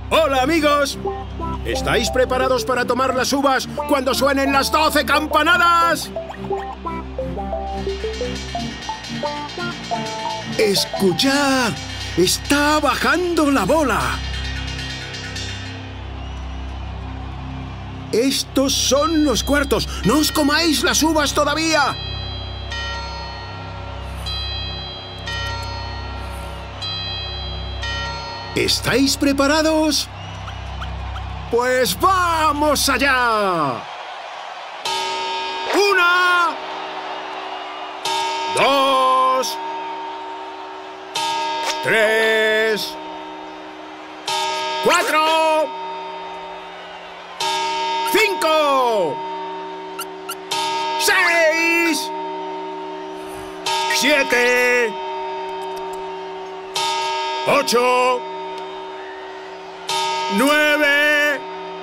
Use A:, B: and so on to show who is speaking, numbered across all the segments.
A: Hola, amigos. ¿Estáis preparados para tomar las uvas cuando suenen las 12 campanadas? ¡Escuchad! ¡Está bajando la bola! Estos son los cuartos. ¡No os comáis las uvas todavía! ¿Estáis preparados? ¡Pues vamos allá! 1, 2, 3, 4, 5, 6, 7, 8, 9,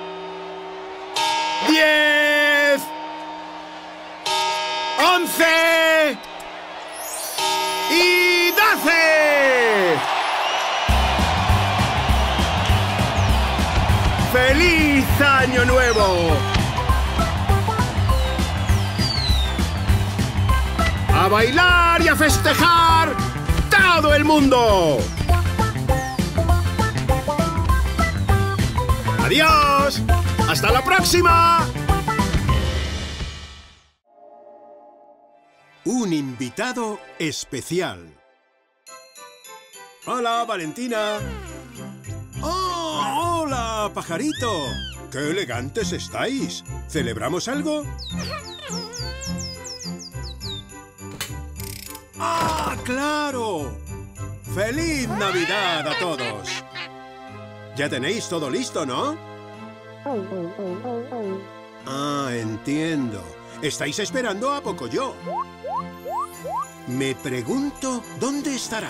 A: 10, 11 y 12. ¡Feliz Año Nuevo! ¡A bailar y a festejar todo el mundo! ¡Adiós! ¡Hasta la próxima! Un invitado especial. Hola, Valentina. ¡Oh! ¡Hola, pajarito! ¡Qué elegantes estáis! ¿Celebramos algo? ¡Ah, claro! ¡Feliz Navidad a todos! Ya tenéis todo listo, ¿no? Ah, entiendo. Estáis esperando a Pocoyo. Me pregunto dónde estará.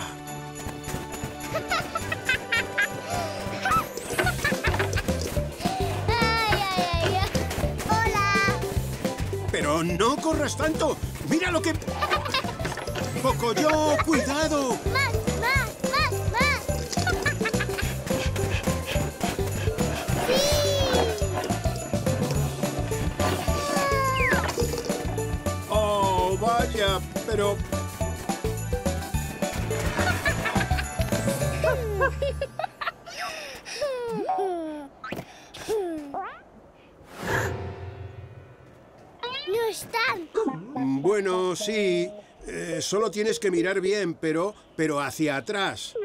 B: ¡Hola!
A: Pero no corras tanto. ¡Mira lo que... ¡Pocoyo, cuidado!
B: ¡Más!
A: ¡Oh, vaya! Pero...
B: ¡No están!
A: Bueno, sí. Solo tienes que mirar bien, pero hacia atrás.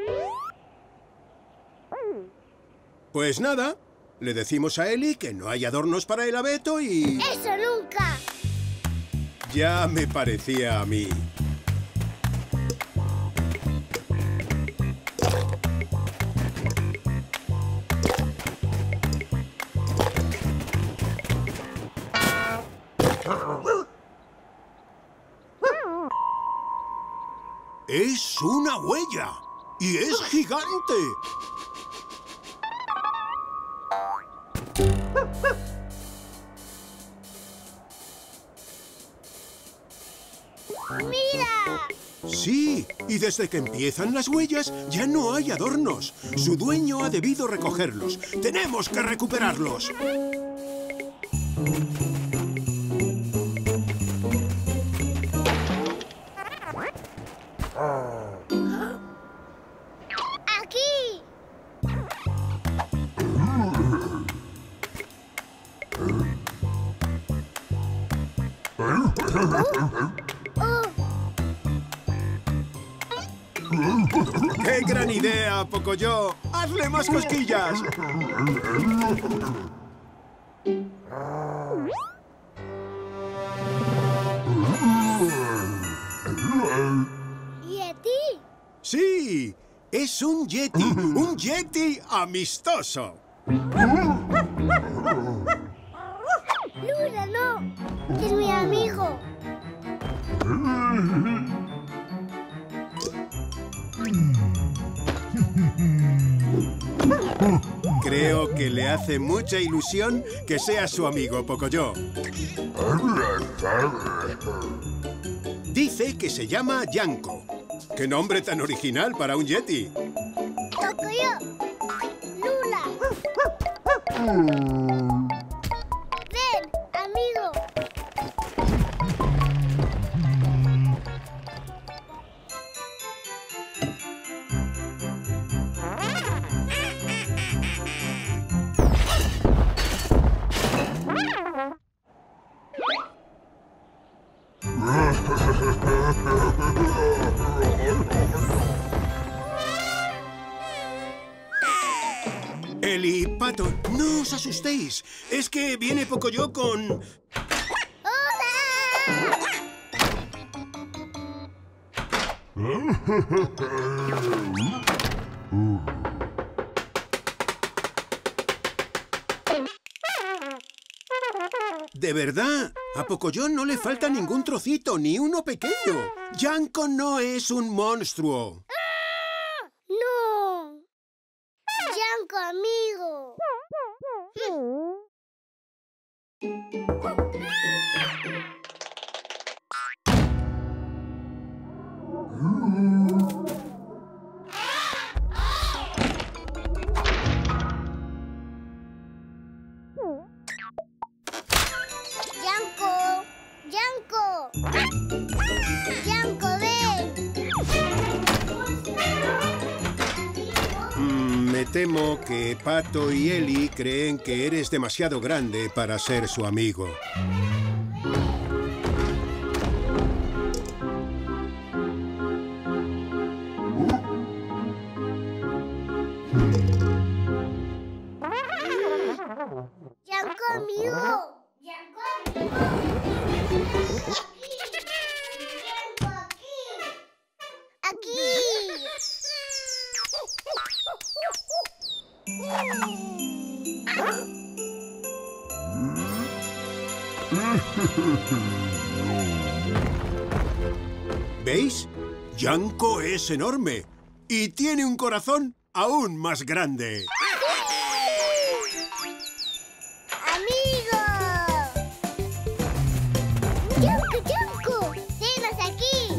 A: Pues nada, le decimos a Eli que no hay adornos para el abeto y...
B: ¡Eso nunca!
A: Ya me parecía a mí. ¡Es una huella! ¡Y es gigante!
B: ¡Mira!
A: Sí, y desde que empiezan las huellas ya no hay adornos. Su dueño ha debido recogerlos. ¡Tenemos que recuperarlos!
B: ¡Aquí!
A: ¡Qué gran idea, Pocoyo! ¡Hazle más cosquillas!
B: ¿Yeti?
A: ¡Sí! ¡Es un yeti! ¡Un yeti amistoso!
B: ¡Luna, no! ¡Es mi amigo!
A: Creo que le hace mucha ilusión que sea su amigo, Pocoyo. Dice que se llama Yanko. ¡Qué nombre tan original para un yeti!
B: ¡Pocoyo! ¡Lula! Ven, amigo.
A: Ellie, Pato, no os asustéis. Es que viene Pocoyo con...
B: ¡Hola!
A: De verdad, a Pocoyo no le falta ningún trocito, ni uno pequeño. Yanko no es un monstruo.
B: ¡No! ¡Yanko, amigo! ¡Yanko! ¡Yanko! ¡Yanko, ven!
A: Me temo que Pato y Ellie creen que eres demasiado grande para ser su amigo.
B: ¡Yanko, amigo! ¡Yanko, amigo! ¡Aquí!
A: ¿Veis? Yanko es enorme y tiene un corazón aún más grande.
B: ¡Amigo! ¡Yanko, Yanko! ¡Tenos aquí!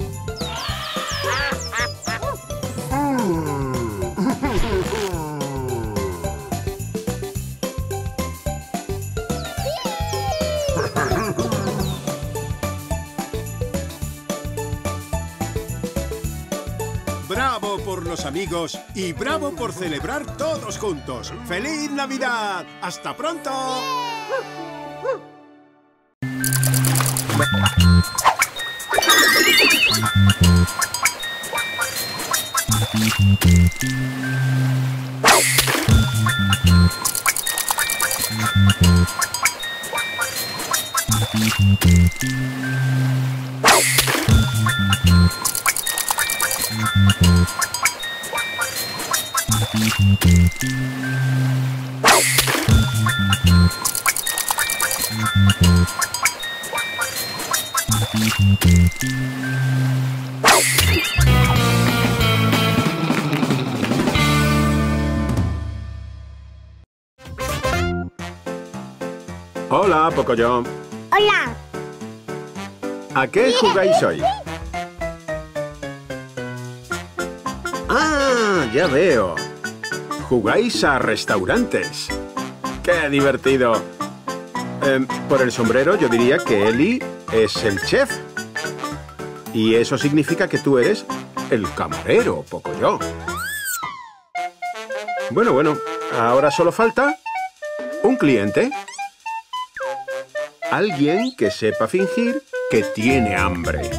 A: ¡Bravo por los amigos y bravo por celebrar todos juntos! ¡Feliz Navidad! ¡Hasta pronto!
C: Hola, Pocoyo.
B: ¡Hola!
C: ¿A qué jugáis hoy? ¡Ah! Ya veo. Jugáis a restaurantes. ¡Qué divertido! Por el sombrero yo diría que Ellie es el chef. Y eso significa que tú eres el camarero, Pocoyo. Bueno, ahora solo falta un cliente. Alguien que sepa fingir que tiene hambre.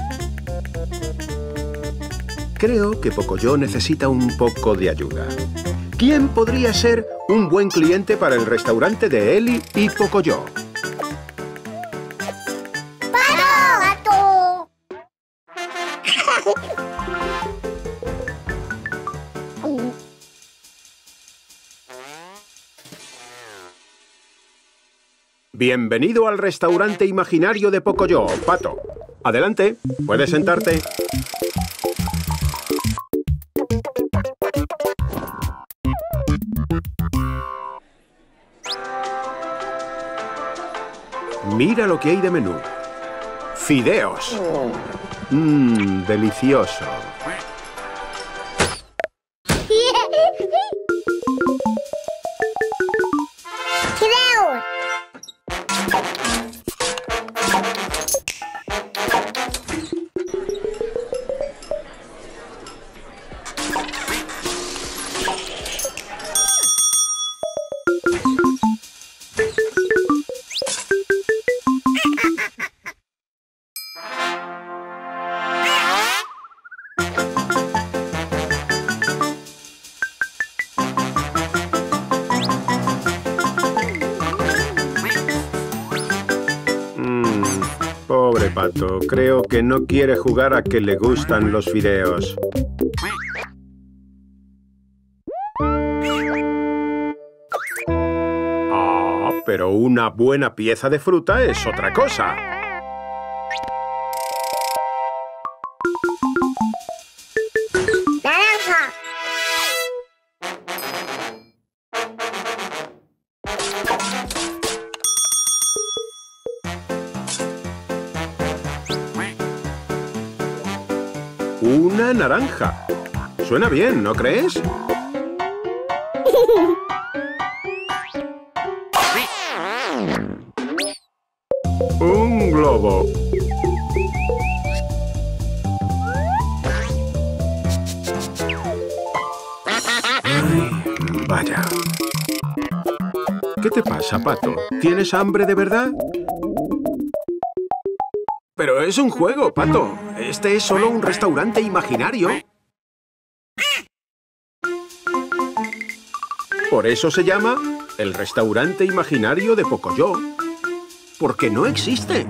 C: Creo que Pocoyo necesita un poco de ayuda. ¿Quién podría ser un buen cliente para el restaurante de Ellie y Pocoyo?
B: ¡Pato!
C: Bienvenido al restaurante imaginario de Pocoyo, Pato. Adelante, puedes sentarte. Mira lo que hay de menú. Fideos. Delicioso. Pato. Creo que no quiere jugar a que le gustan los fideos. Ah, pero una buena pieza de fruta es otra cosa.
B: Naranja.
C: Una naranja. Suena bien, ¿no crees? Un globo. Vaya. ¿Qué te pasa, Pato? ¿Tienes hambre de verdad? Pero es un juego, Pato. Este es solo un restaurante imaginario. Por eso se llama el restaurante imaginario de Pocoyo. Porque no existe.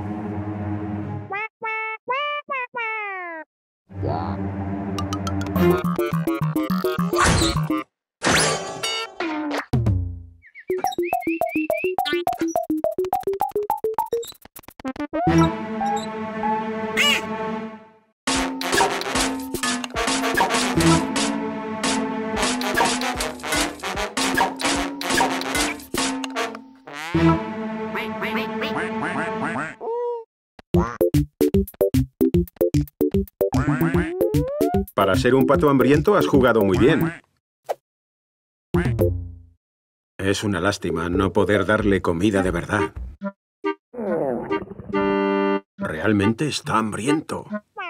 C: Para ser un pato hambriento has jugado muy bien. Es una lástima no poder darle comida de verdad. Realmente está hambriento.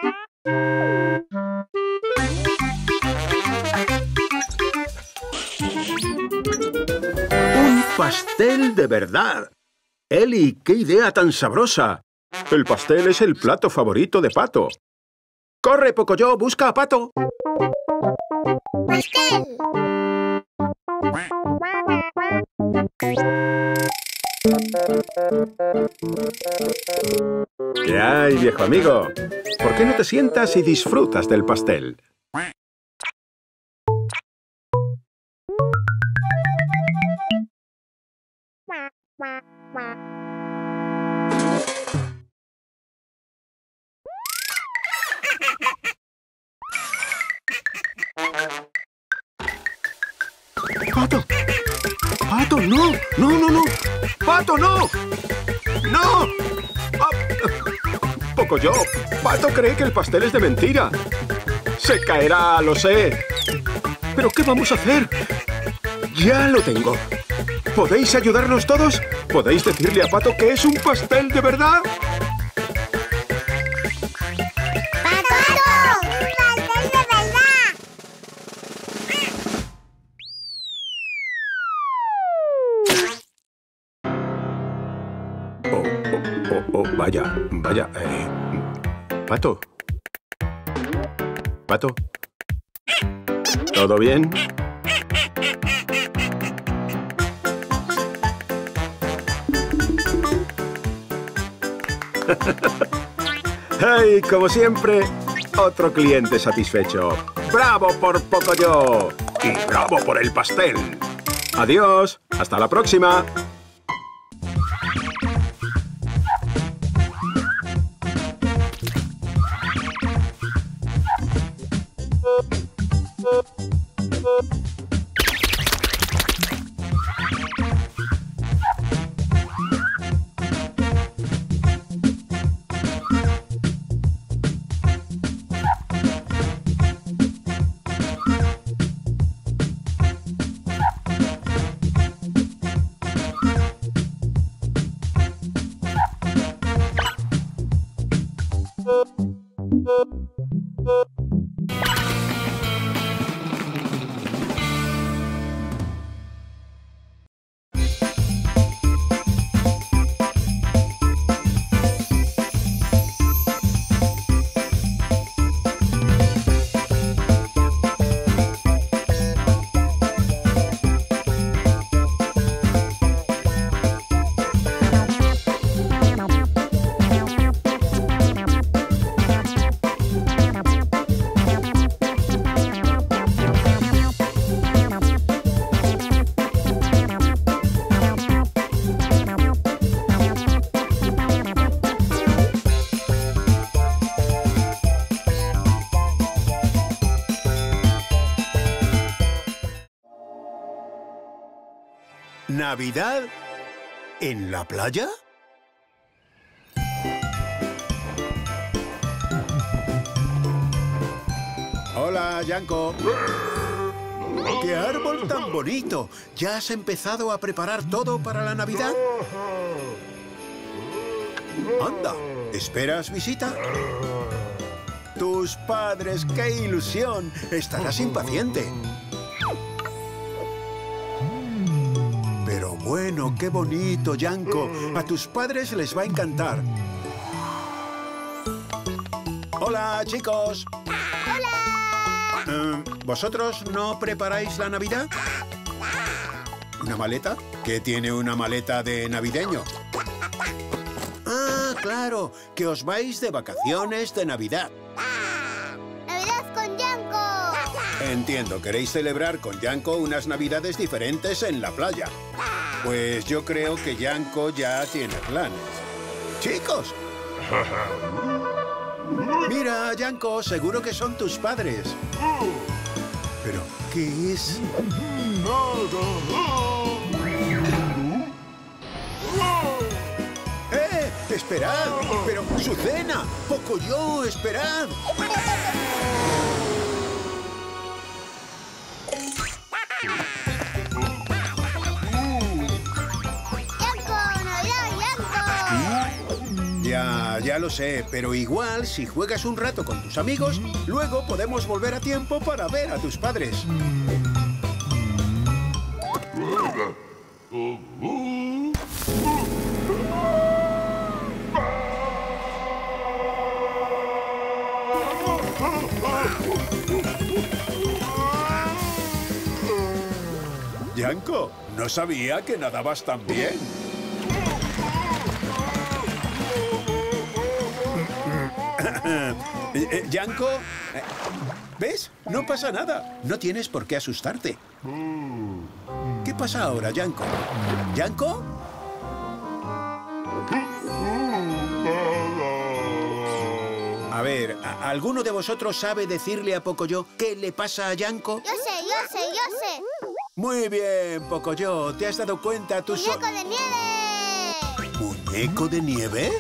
C: ¡Un pastel de verdad! ¡Eli, qué idea tan sabrosa! El pastel es el plato favorito de Pato. ¡Corre, Pocoyo! ¡Busca a Pato!
B: Pastel.
C: ¿Qué hay, viejo amigo? ¿Por qué no te sientas y disfrutas del pastel? ¡Pato! ¡Pato, no! ¡No, no, no! ¡Pato, no! ¡No! Pocoyo, Pato cree que el pastel es de mentira. Se caerá, lo sé. ¿Pero qué vamos a hacer? ¡Ya lo tengo! ¿Podéis ayudarnos todos? ¿Podéis decirle a Pato que es un pastel de verdad?
B: ¡Pato! ¡Un pastel de verdad!
C: Vaya, vaya. Pato. Pato. ¿Todo bien? ¡Hey! Como siempre, otro cliente satisfecho. ¡Bravo por Pocoyo! ¡Y bravo por el pastel! ¡Adiós! ¡Hasta la próxima!
A: ¿Navidad en la playa? Hola, Yanko. ¡Qué árbol tan bonito! ¿Ya has empezado a preparar todo para la Navidad? Anda, ¿esperas visita? ¡Tus padres! ¡Qué ilusión! Estarás impaciente. Pero bueno, qué bonito, Yanko. A tus padres les va a encantar. ¡Hola, chicos!
B: ¡Hola!
A: ¿Vosotros no preparáis la Navidad? ¿Una maleta? ¿Qué tiene una maleta de navideño? Ah, claro, que os vais de vacaciones de Navidad.
B: ¡Navidad con Yanko!
A: Entiendo, queréis celebrar con Yanko unas Navidades diferentes en la playa. Pues yo creo que Yanko ya tiene planes. ¡Chicos! Mira, Yanko, seguro que son tus padres. ¿Pero qué es? ¡Esperad! ¡Pero su cena! ¡Pocoyo, esperad!
B: ¡Yanko! ¡Navidad, Yanko!
A: Ya lo sé, pero igual, si juegas un rato con tus amigos, luego podemos volver a tiempo para ver a tus padres. Yanko, no sabía que nadabas tan bien. Yanko, ¿ves? No pasa nada. No tienes por qué asustarte. ¿Qué pasa ahora, Yanko? ¿Yanko? A ver, ¿alguno de vosotros sabe decirle a Pocoyo qué le pasa a Yanko?
B: Yo sé.
A: Muy bien, Pocoyo. ¿Te has dado cuenta tú
B: ¡Muñeco de nieve!
A: ¿Muñeco de nieve?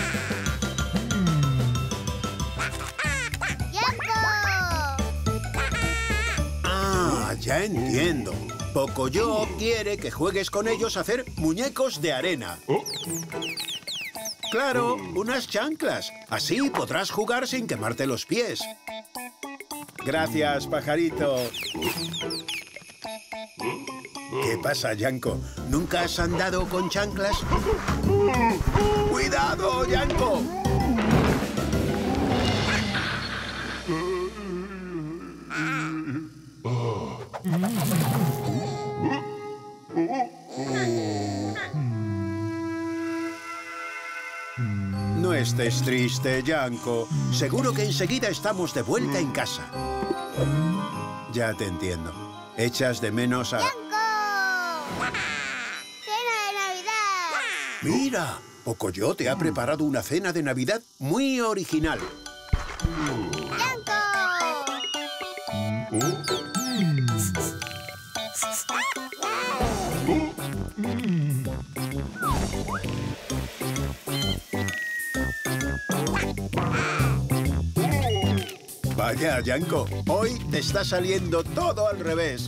A: Ya entiendo. Pocoyo quiere que juegues con ellos a hacer muñecos de arena. Claro, unas chanclas. Así podrás jugar sin quemarte los pies. Gracias, pajarito. ¿Qué pasa, Yanko? ¿Nunca has andado con chanclas? ¡Cuidado, Yanko! No estés triste, Yanko. Seguro que enseguida estamos de vuelta en casa. Ya te entiendo. Echas de menos a...
B: ¡Yanko! ¡Cena de Navidad!
A: ¡Mira! Pocoyo te ha preparado una cena de Navidad muy original.
B: ¡Yanko!
A: Vaya, Yanko, hoy te está saliendo todo al revés.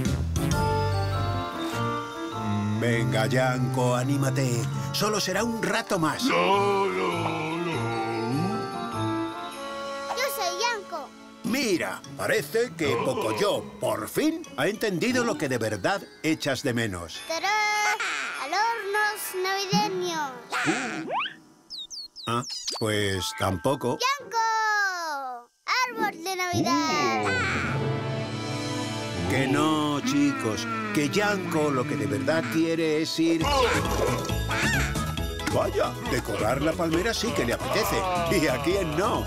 A: Venga, Yanko, anímate. Solo será un rato más.
B: Yo soy Yanko.
A: Mira, parece que Pocoyo, por fin, ha entendido lo que de verdad echas de menos.
B: ¡Tarán! ¡Adornos navideños!
A: Ah, pues tampoco.
B: ¡Yanko! ¡Árbol de Navidad!
A: Que no, chicos. Que Yanko lo que de verdad quiere es ir... Vaya, decorar la palmera sí que le apetece. ¿Y a quién no?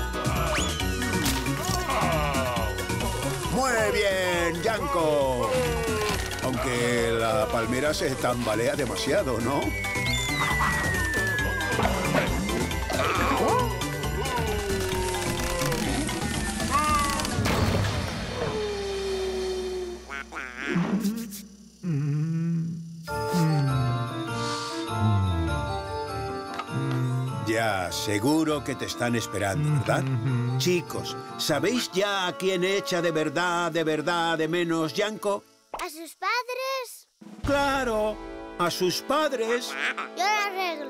A: ¡Muy bien, Yanko! Aunque la palmera se tambalea demasiado, ¿no? Ya, seguro que te están esperando, ¿verdad? Chicos, ¿sabéis ya a quién echa de verdad de menos Yanko?
B: ¿A sus padres?
A: ¡Claro! ¡A sus padres!
B: Yo lo arreglo.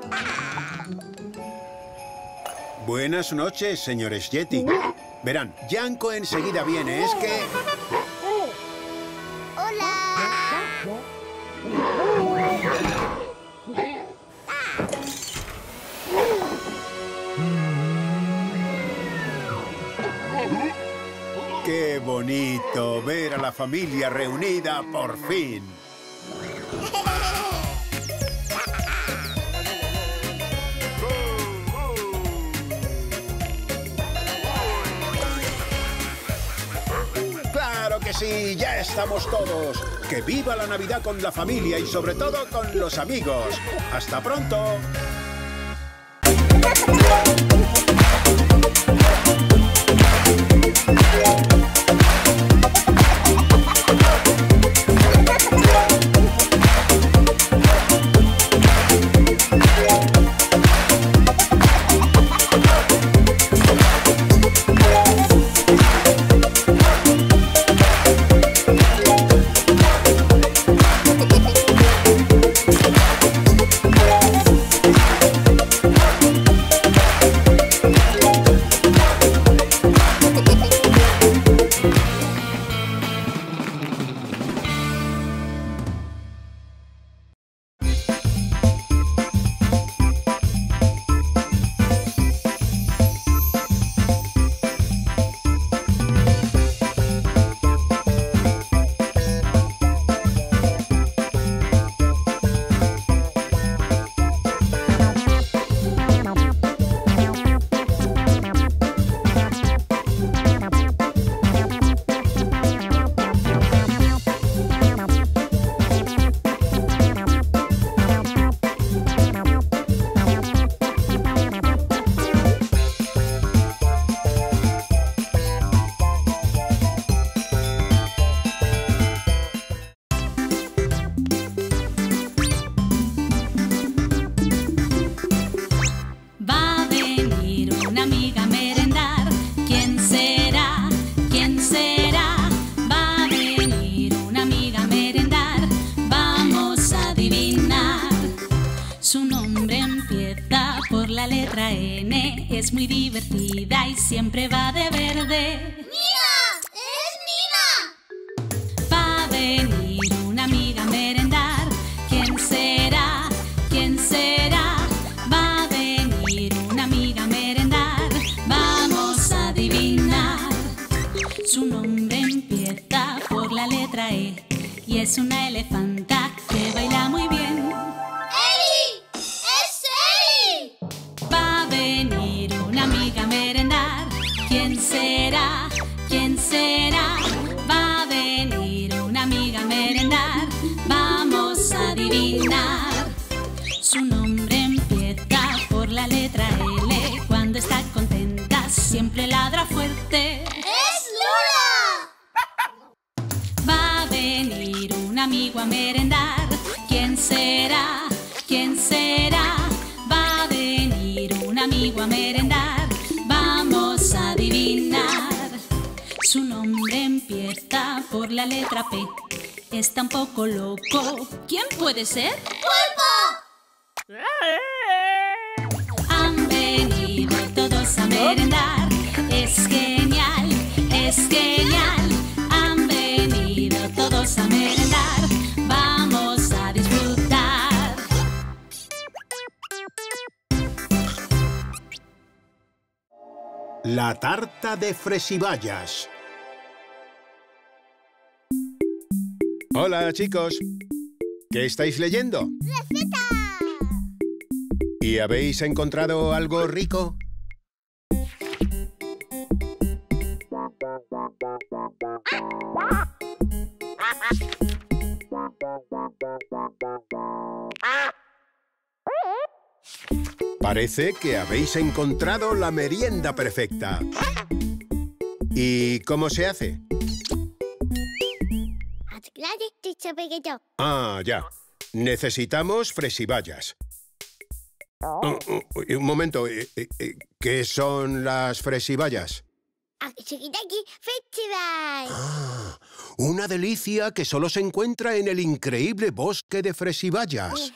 A: Buenas noches, señores Yeti. Verán, Yanko enseguida viene, es que...
B: ¡Hola!
A: ¡Qué bonito ver a la familia reunida por fin! ¡Claro que sí! ¡Ya estamos todos! ¡Que viva la Navidad con la familia y sobre todo con los amigos! ¡Hasta pronto!
D: Es muy divertida y siempre va de verde.
B: ¡Nina! ¡Es Nina!
D: Va a venir una amiga a merendar. ¿Quién será? ¿Quién será? Va a venir una amiga a merendar. Vamos a adivinar. Su nombre empieza por la letra E y es una elefanta que baila muy bien.
B: ¡Eli! ¡Es Eli!
D: Va a venir una amiga a merendar. ¿Quién será? ¿Quién será? Va a venir una amiga a merendar. Vamos a adivinar. Su nombre empieza por la letra L. Cuando está contenta siempre ladra fuerte.
B: ¡Es Lula!
D: Va a venir un amigo a merendar. ¿Quién será? ¿Quién será? Va a venir un amigo a merendar. Vamos a adivinar. Su nombre empieza por la letra P. Está un poco loco. ¿Quién puede ser?
B: ¡Pulpo!
D: Han venido todos a merendar. Es genial, es genial. Han venido todos a merendar. Vamos a disfrutar.
A: La tarta de Fresibayas. Hola, chicos. ¿Qué estáis leyendo?
B: ¡Receta!
A: ¿Y habéis encontrado algo rico? Parece que habéis encontrado la merienda perfecta. ¿Y cómo se hace? Ah, ya. Necesitamos Fresibayas. Un momento. ¿Qué son las fresibayas? Ah, una delicia que solo se encuentra en el increíble bosque de fresibayas.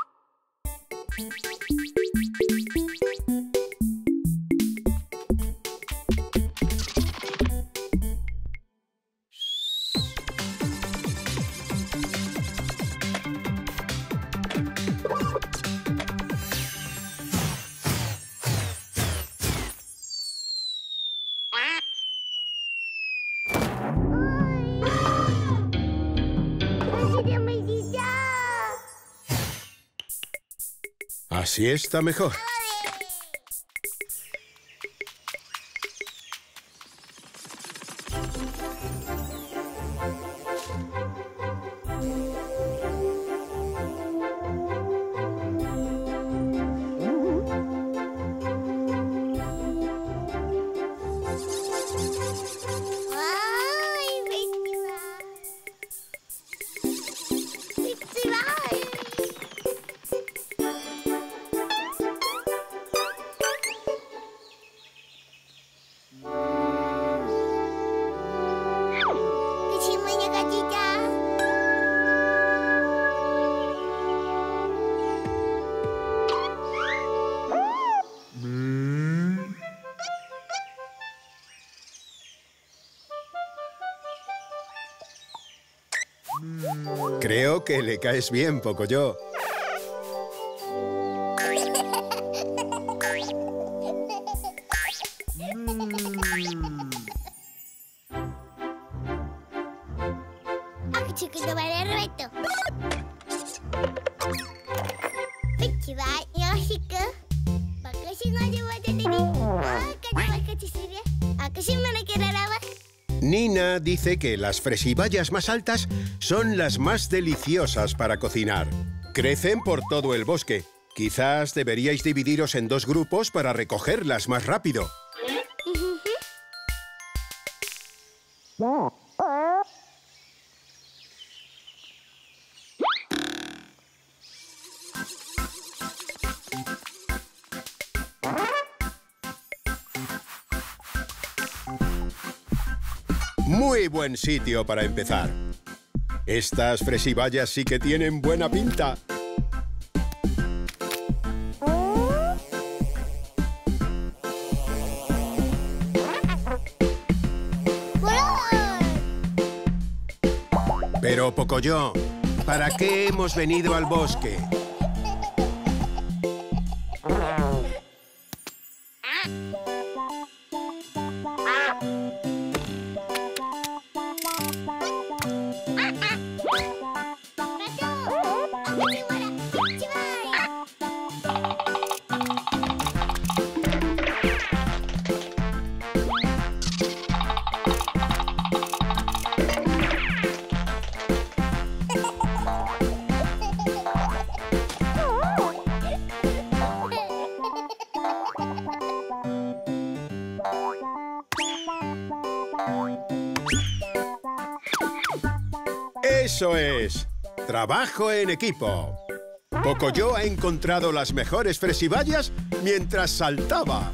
A: Así está mejor. Creo que le caes bien, Pocoyo. Nina dice que las fresibayas más altas son las más deliciosas para cocinar. Crecen por todo el bosque. Quizás deberíais dividiros en dos grupos para recogerlas más rápido. Muy buen sitio para empezar. Estas fresibayas sí que tienen buena pinta. Pero, Pocoyo, ¿para qué hemos venido al bosque? ¡Eso es! ¡Trabajo en equipo! Pocoyo ha encontrado las mejores fresibayas mientras saltaba.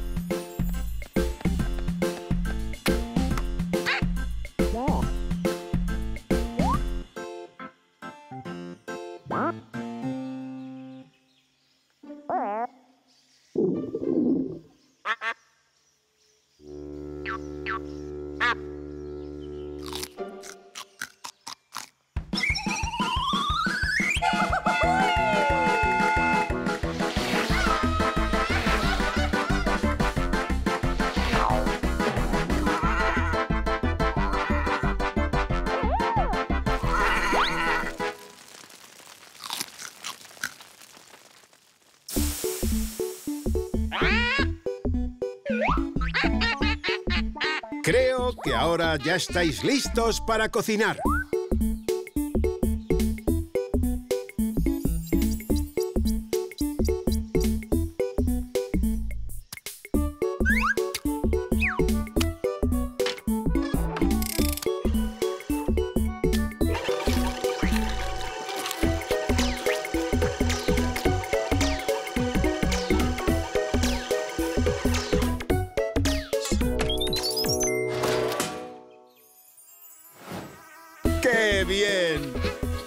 A: Creo que ahora ya estáis listos para cocinar.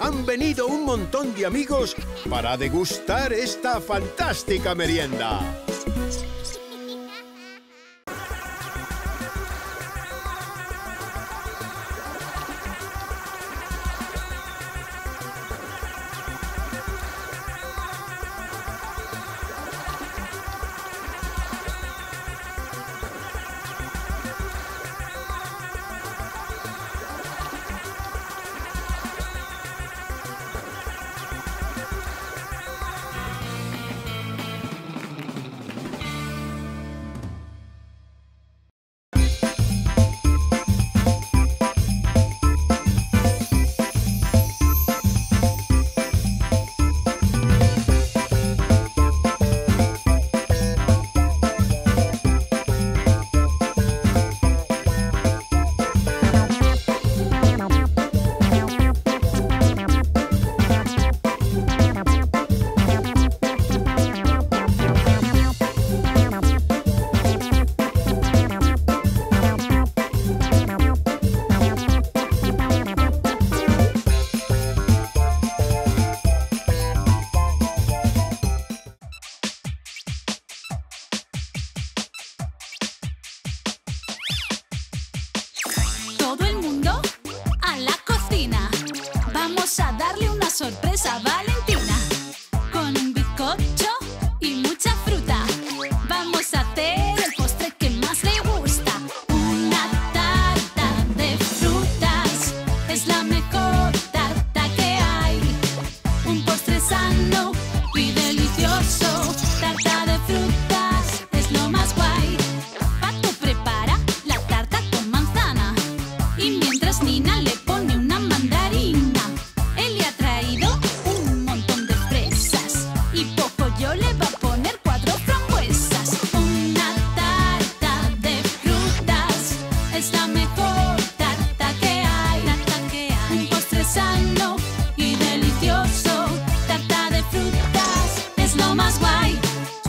A: Han venido un montón de amigos para degustar esta fantástica merienda.
D: Sorpresa a Valentina con un bizcocho y mucha fruta. Vamos a hacer el postre que más le gusta. Una tarta de frutas es la mejor tarta que hay. Un postre sano y delicioso. Tarta de frutas es lo más guay. Pato prepara la tarta con manzana y mientras Nina le pone una mandarina. Eli ha traído un montón de fresas y Pocoyo le va a poner 4 frambuesas. Una tarta de frutas es la mejor tarta que hay. Un postre sano y delicioso. Tarta de frutas es lo más guay.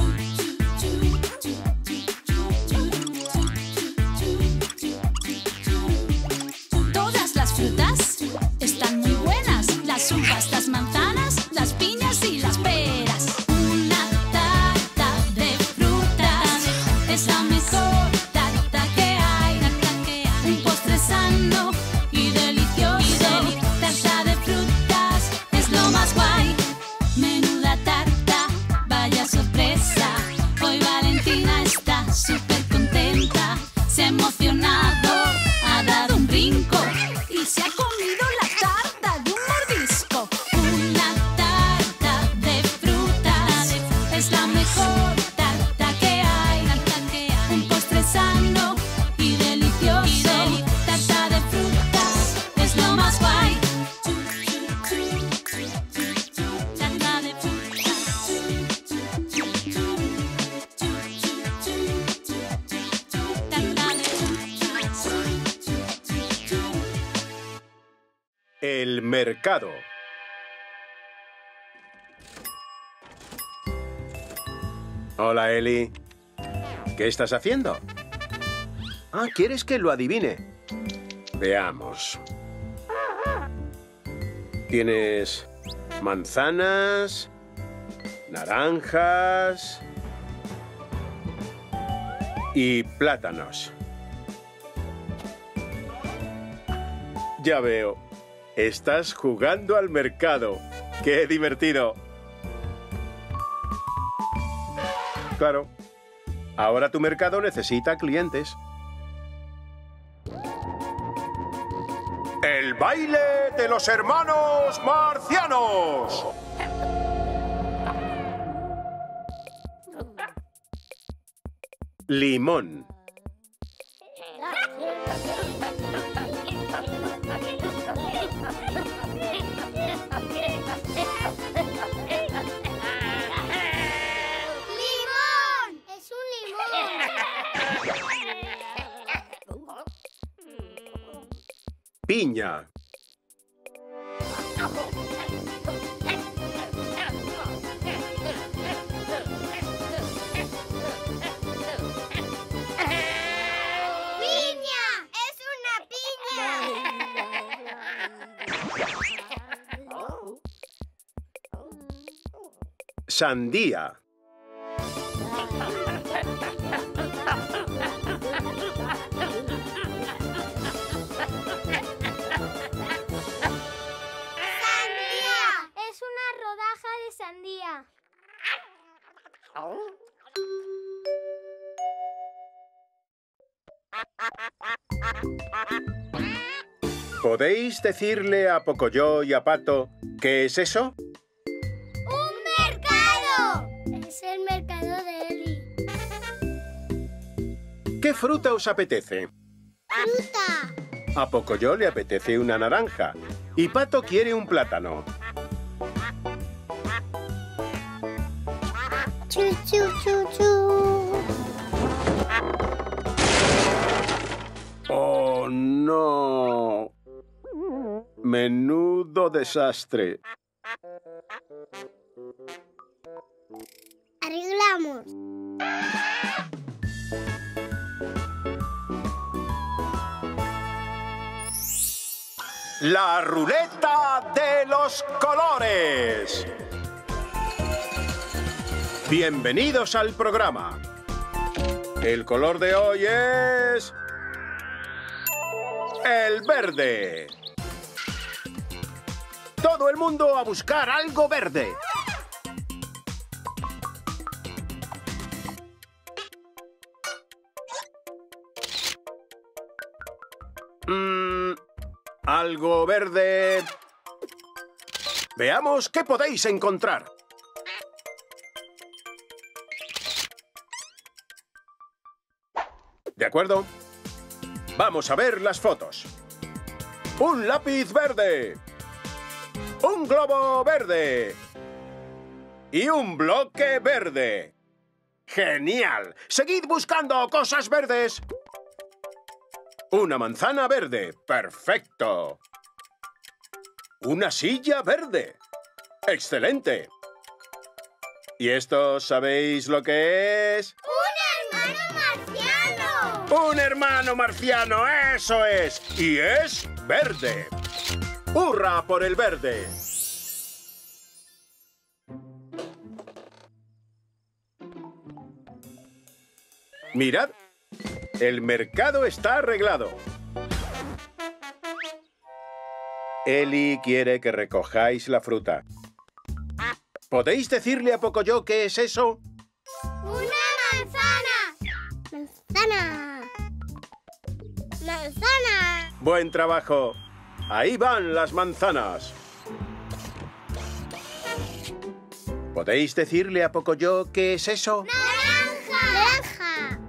D: Todas las frutas están muy buenas. Las uvas, las manzanas, las piñas y las peras. Una tarta de frutas es la mejor tarta que hay. Un postre sano y delicioso. Tarta de frutas es lo más guay. Menuda tarta, vaya sorpresa. Hoy Valentina está súper contenta. Se ha emocionado, ha dado un brinco y se ha comido la tarta de un mordisco. Una tarta de frutas es la mejor tarta que hay. Un postre sano y delicioso. Tarta de frutas es lo más guay. Tarta de frutas. Tarta de frutas.
A: El mercado. Hola, Eli. ¿Qué estás haciendo? Ah, ¿quieres que lo adivine? Veamos. Tienes manzanas, naranjas y plátanos. Ya veo. Estás jugando al mercado. ¡Qué divertido! Claro. Ahora tu mercado necesita clientes. ¡El baile de los hermanos marcianos! Limón.
B: ¡Limón! ¡Es un limón!
A: Piña.
B: ¡Piña! ¡Es una piña!
A: Sandía.
B: Es una rodaja de sandía.
A: ¿Podéis decirle a Pocoyo y a Pato qué es eso?
B: ¡Un mercado! Es el mercado de Eli.
A: ¿Qué fruta os apetece?
B: ¡Fruta!
A: A Pocoyo le apetece una naranja y Pato quiere un plátano.
B: ¡Chu, chu, chu, chu!
A: ¡Oh, no! Menudo desastre.
B: Arreglamos.
A: La ruleta de los colores. Bienvenidos al programa. El color de hoy es... el verde. Todo el mundo a buscar algo verde. Algo verde. Veamos qué podéis encontrar. De acuerdo. Vamos a ver las fotos. Un lápiz verde. Un globo verde. Y un bloque verde. ¡Genial! ¡Seguid buscando cosas verdes! Una manzana verde. ¡Perfecto! Una silla verde. ¡Excelente! ¿Y esto sabéis lo que es?
B: ¡Un hermano marciano!
A: ¡Un hermano marciano! ¡Eso es! Y es verde. ¡Hurra por el verde! Mirad, el mercado está arreglado. Eli quiere que recojáis la fruta. ¿Podéis decirle a Pocoyo qué es eso?
B: ¡Una manzana! ¡Manzana! ¡Manzana!
A: Buen trabajo. Ahí van las manzanas. ¿Podéis decirle a Pocoyo qué es eso?
B: ¡Naranja!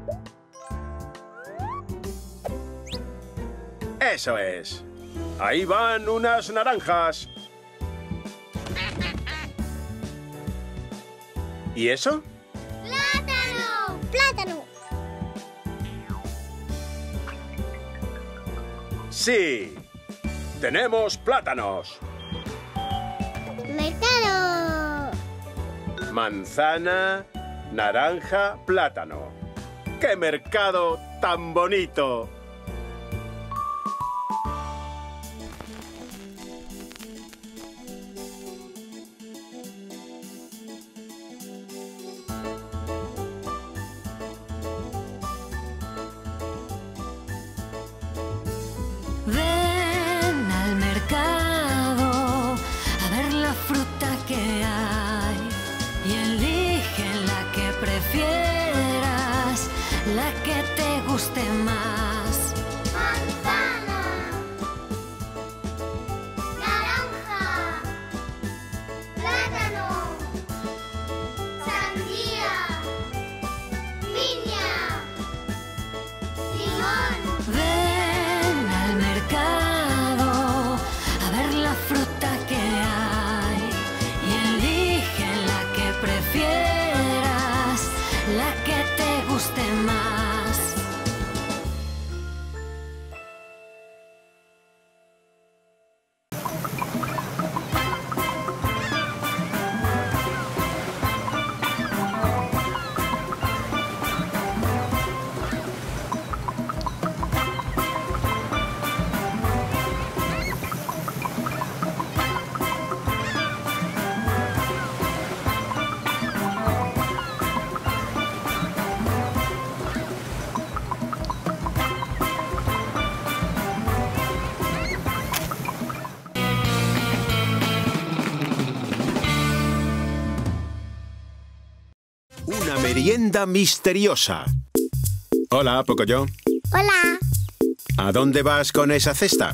A: Eso es. Ahí van unas naranjas. ¿Y eso?
B: ¡Plátano! ¡Plátano!
A: Sí. Tenemos plátanos.
B: ¡Mercado!
A: Manzana, naranja, plátano. ¡Qué mercado tan bonito!
D: Ven al mercado a ver la fruta que hay y elige la que prefieras, la que te guste más.
B: Manzana, naranja, plátano, sandía, piña, limón.
D: Ven al mercado a ver la fruta que hay y elige la que prefieras, la que te guste más.
A: merienda misteriosa. Hola, Pocoyo.
B: Hola.
A: ¿A dónde vas con esa cesta?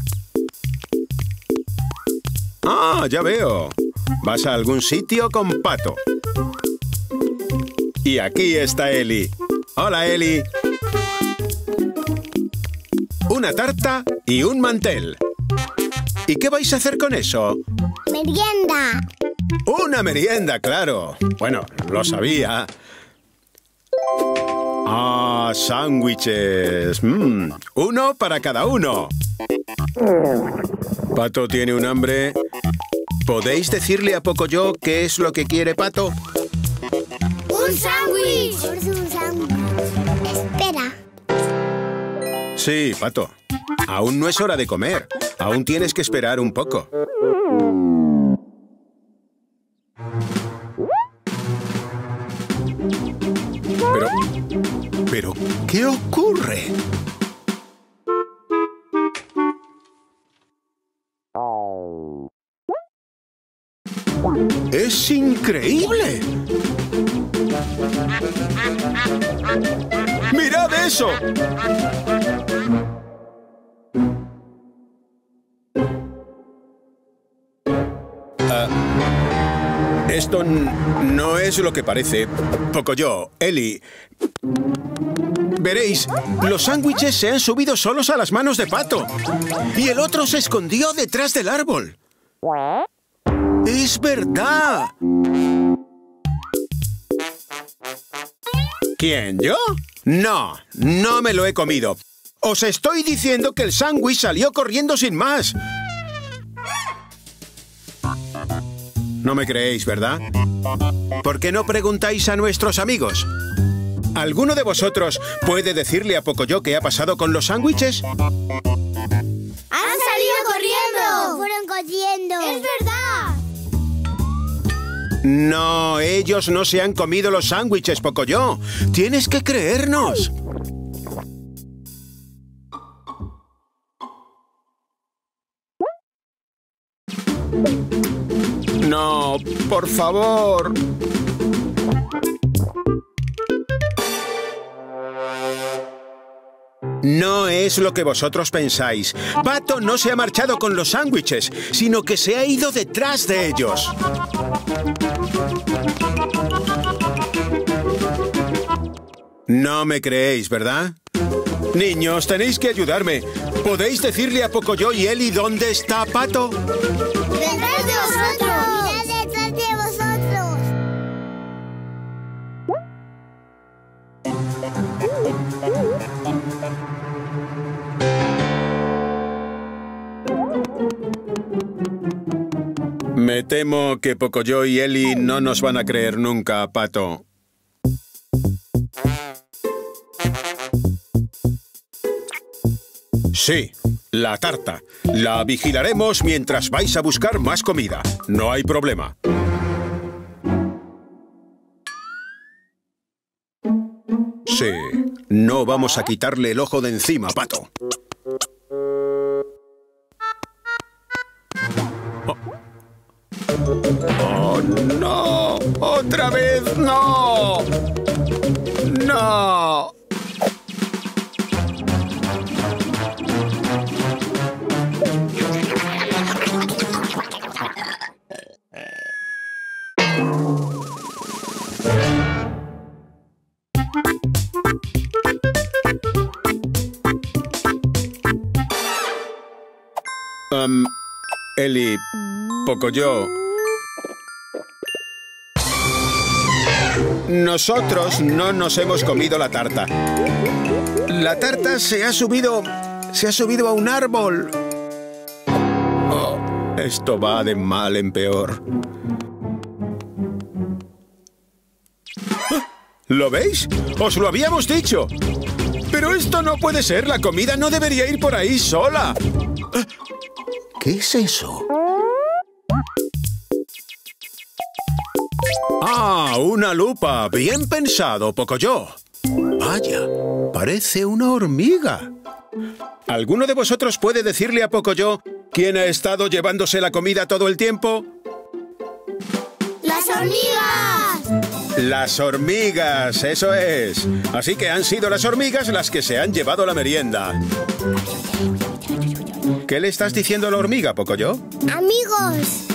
A: Ah, ya veo. Vas a algún sitio con Pato. Y aquí está Eli. Hola, Eli. Una tarta y un mantel. ¿Y qué vais a hacer con eso?
B: Merienda.
A: ¡Una merienda, claro! Bueno, lo sabía. ¡Ah, sándwiches! Uno para cada uno. Pato tiene un hambre. ¿Podéis decirle a Pocoyo qué es lo que quiere Pato?
B: ¡Un sándwich! Un sándwich. Espera.
A: Sí, Pato. Aún no es hora de comer. Aún tienes que esperar un poco. Pero, ¿qué ocurre? ¡Es increíble! ¡Mirad eso! Esto no es lo que parece. Pocoyo, Eli... Veréis, los sándwiches se han subido solos a las manos de Pato. Y el otro se escondió detrás del árbol. ¡Es verdad! ¿Quién, yo? No, no me lo he comido. Os estoy diciendo que el sándwich salió corriendo sin más. No me creéis, ¿verdad? ¿Por qué no preguntáis a nuestros amigos? ¿Alguno de vosotros puede decirle a Pocoyo qué ha pasado con los sándwiches?
B: ¡Han salido corriendo! ¡Fueron corriendo! ¡Es verdad!
A: No, ellos no se han comido los sándwiches, Pocoyo. Tienes que creernos. No, por favor. No es lo que vosotros pensáis. Pato no se ha marchado con los sándwiches, sino que se ha ido detrás de ellos. No me creéis, ¿verdad? Niños, tenéis que ayudarme. ¿Podéis decirle a Pocoyo y Eli dónde está Pato?
B: ¡Detrás de vosotros! ¡Mirad detrás de vosotros!
A: Me temo que Pocoyo y Eli no nos van a creer nunca, Pato. Sí, la tarta. La vigilaremos mientras vais a buscar más comida. No hay problema. Sí, no vamos a quitarle el ojo de encima, Pato. ¡Oh, no! ¡Otra vez no! ¡No! Eli, Pocoyo. Nosotros no nos hemos comido la tarta. La tarta se ha subido a un árbol. Oh, esto va de mal en peor. ¿Lo veis? ¡Os lo habíamos dicho! ¡Pero esto no puede ser! ¡La comida no debería ir por ahí sola! ¿Qué es eso? ¡Ah, una lupa! ¡Bien pensado, Pocoyo! Vaya, parece una hormiga. ¿Alguno de vosotros puede decirle a Pocoyo quién ha estado llevándose la comida todo el tiempo?
B: ¡Las hormigas!
A: Las hormigas, eso es. Así que han sido las hormigas las que se han llevado la merienda. ¿Qué le estás diciendo a la hormiga, Pocoyo?
B: Amigos.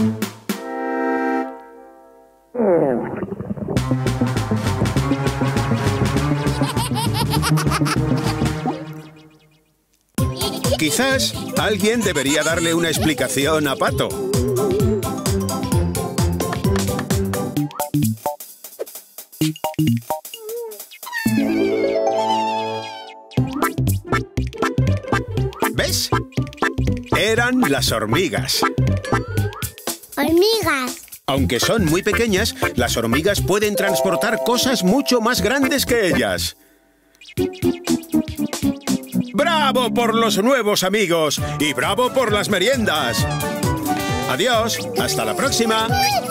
A: Quizás alguien debería darle una explicación a Pato. ¿Ves? Eran las hormigas.
B: Hormigas.
A: Aunque son muy pequeñas, las hormigas pueden transportar cosas mucho más grandes que ellas. ¡Bravo por los nuevos amigos! ¡Y bravo por las meriendas! Adiós, hasta la próxima.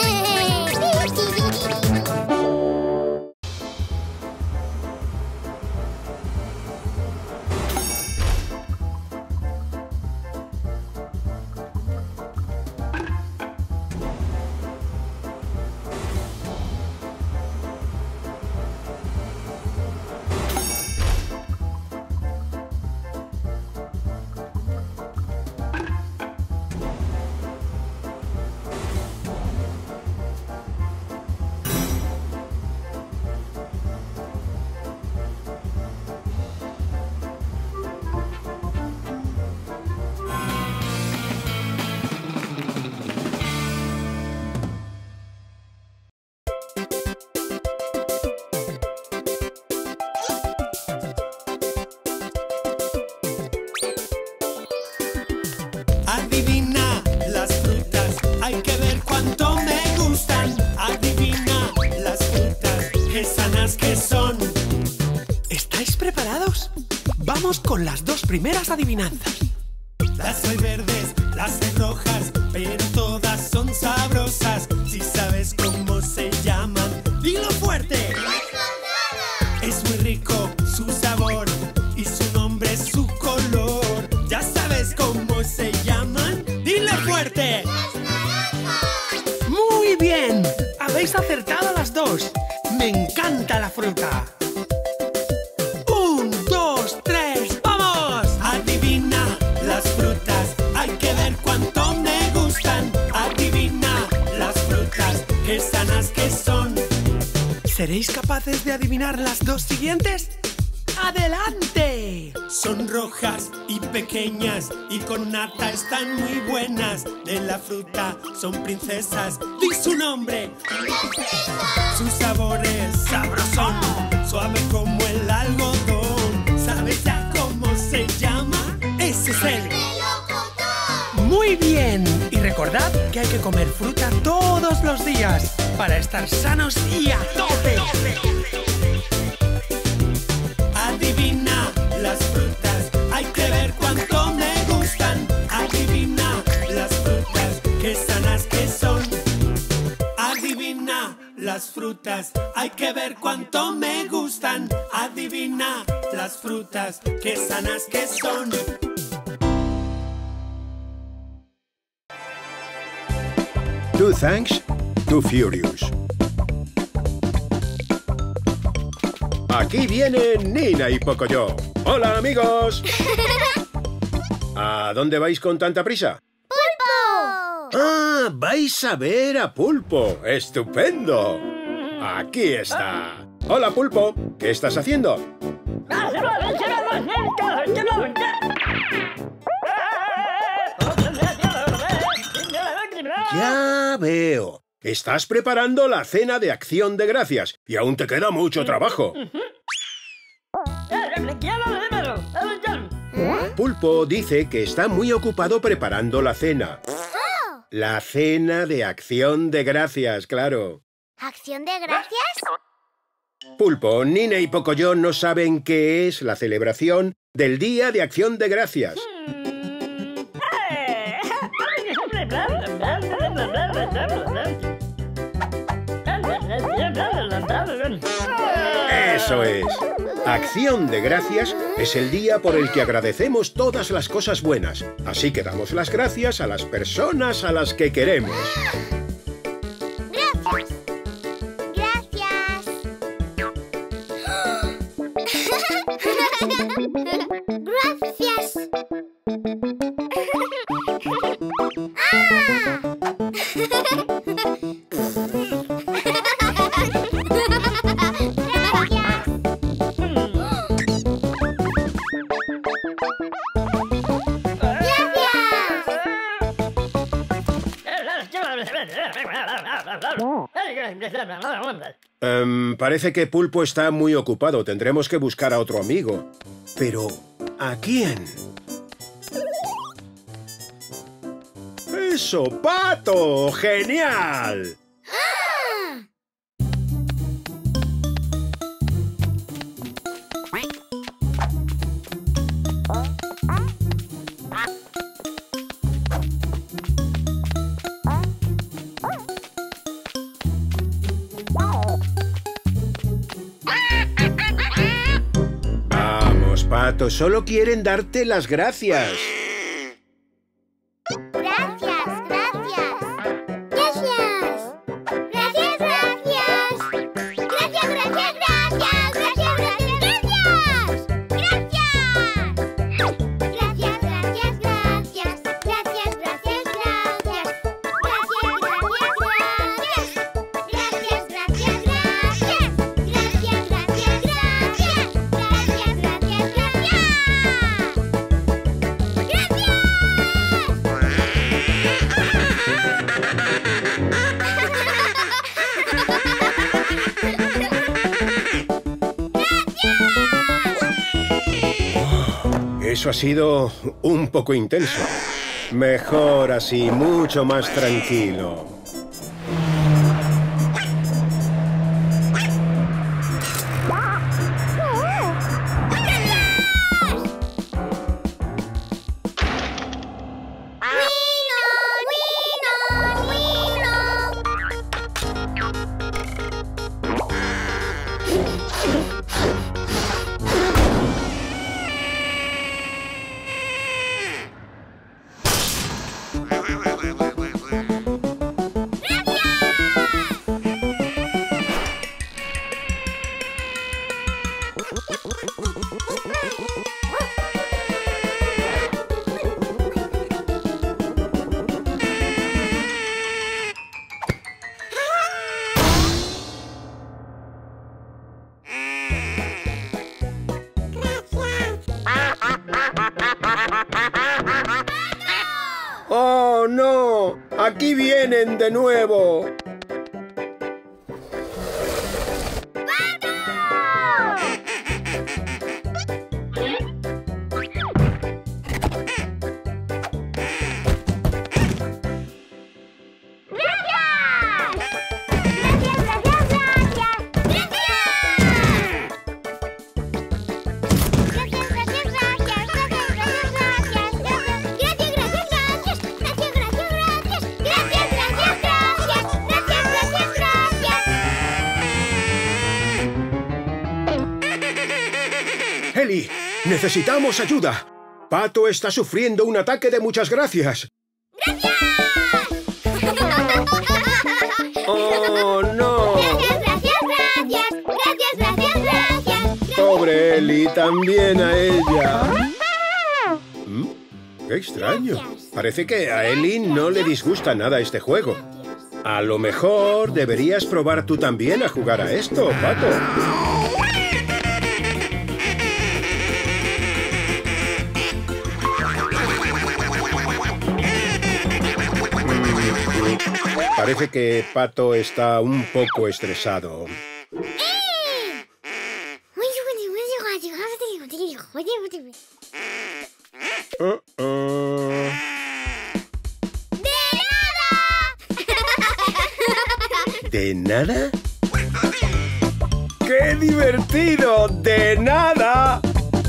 E: Adivina las frutas, hay que ver cuánto me gustan. Adivina las frutas, qué sanas que son. ¿Estáis preparados? Vamos con las dos primeras adivinanzas. Las hay verdes, las hay rojas, pero todas son sabrosas. Si sabes cómo se llaman, dilo fuerte. Es muy rico su sabor y su nombre es su color. ¿Ya sabes cómo se llaman? ¡Dilo fuerte! ¡Muy bien! Habéis acertado las dos. ¡Me encanta la fruta! 1, 2, 3, ¡vamos! Adivina las frutas, hay que ver cuánto me gustan. Adivina las frutas, qué sanas que son. ¿Seréis capaces de adivinar las dos siguientes? ¡Adelante! Son rojas y pequeñas y con nata están muy buenas. De la fruta son princesas. ¡Di su nombre! Su sabor es sabrosón, suave como el algodón. ¿Sabes ya cómo se llama? ¡Ese es el melocotón! ¡Muy bien! Y recordad que hay que comer fruta todos los días para estar sanos y a tope. Adivina las frutas, hay que ver cuánto me gustan. Adivina las frutas, qué sanas que son. Adivina las frutas, hay que ver cuánto me gustan. Adivina las frutas, qué sanas que son.
A: Two thanks, two furious. Aquí vienen Nina y Pocoyo. ¡Hola, amigos! ¿A dónde vais con tanta prisa?
B: ¡Pulpo!
A: ¡Ah! ¡Vais a ver a Pulpo! ¡Estupendo! Aquí está. ¡Hola, Pulpo! ¿Qué estás haciendo? Ya veo. Estás preparando la cena de Acción de Gracias y aún te queda mucho trabajo. Pulpo dice que está muy ocupado preparando la cena. La cena de Acción de Gracias, claro.
B: ¿Acción de gracias?
A: Pulpo, Nina y Pocoyo no saben qué es la celebración del Día de Acción de Gracias. Eso es. Acción de Gracias es el día por el que agradecemos todas las cosas buenas. Así que damos las gracias a las personas a las que queremos.
B: Gracias. Gracias.
A: Parece que Pulpo está muy ocupado. Tendremos que buscar a otro amigo. Pero, ¿a quién? ¡Eso, Pato! ¡Genial! Vamos, Pato, solo quieren darte las gracias. Eso ha sido un poco intenso. Mejor así, mucho más tranquilo. ¡Oh, no! ¡Aquí vienen de nuevo! Ellie, necesitamos ayuda. Pato está sufriendo un ataque de muchas gracias.
B: ¡Gracias!
A: ¡Oh, no!
B: Gracias.
A: Pobre Ellie, también a ella. ¡Qué extraño! Parece que a Ellie no le disgusta nada este juego. A lo mejor deberías probar tú también a jugar a esto, Pato. Parece que Pato está un poco estresado. ¿De nada? ¡Qué divertido! ¡De nada!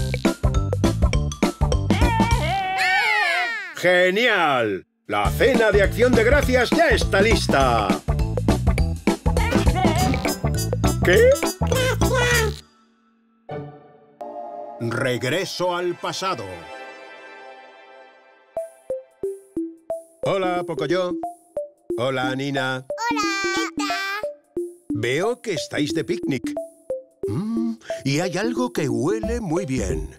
A: ¡Genial! La cena de Acción de Gracias ya está lista. ¿Qué? Regreso al pasado. Hola, Pocoyo. Hola, Nina.
B: Hola.
A: Veo que estáis de picnic. Y hay algo que huele muy bien.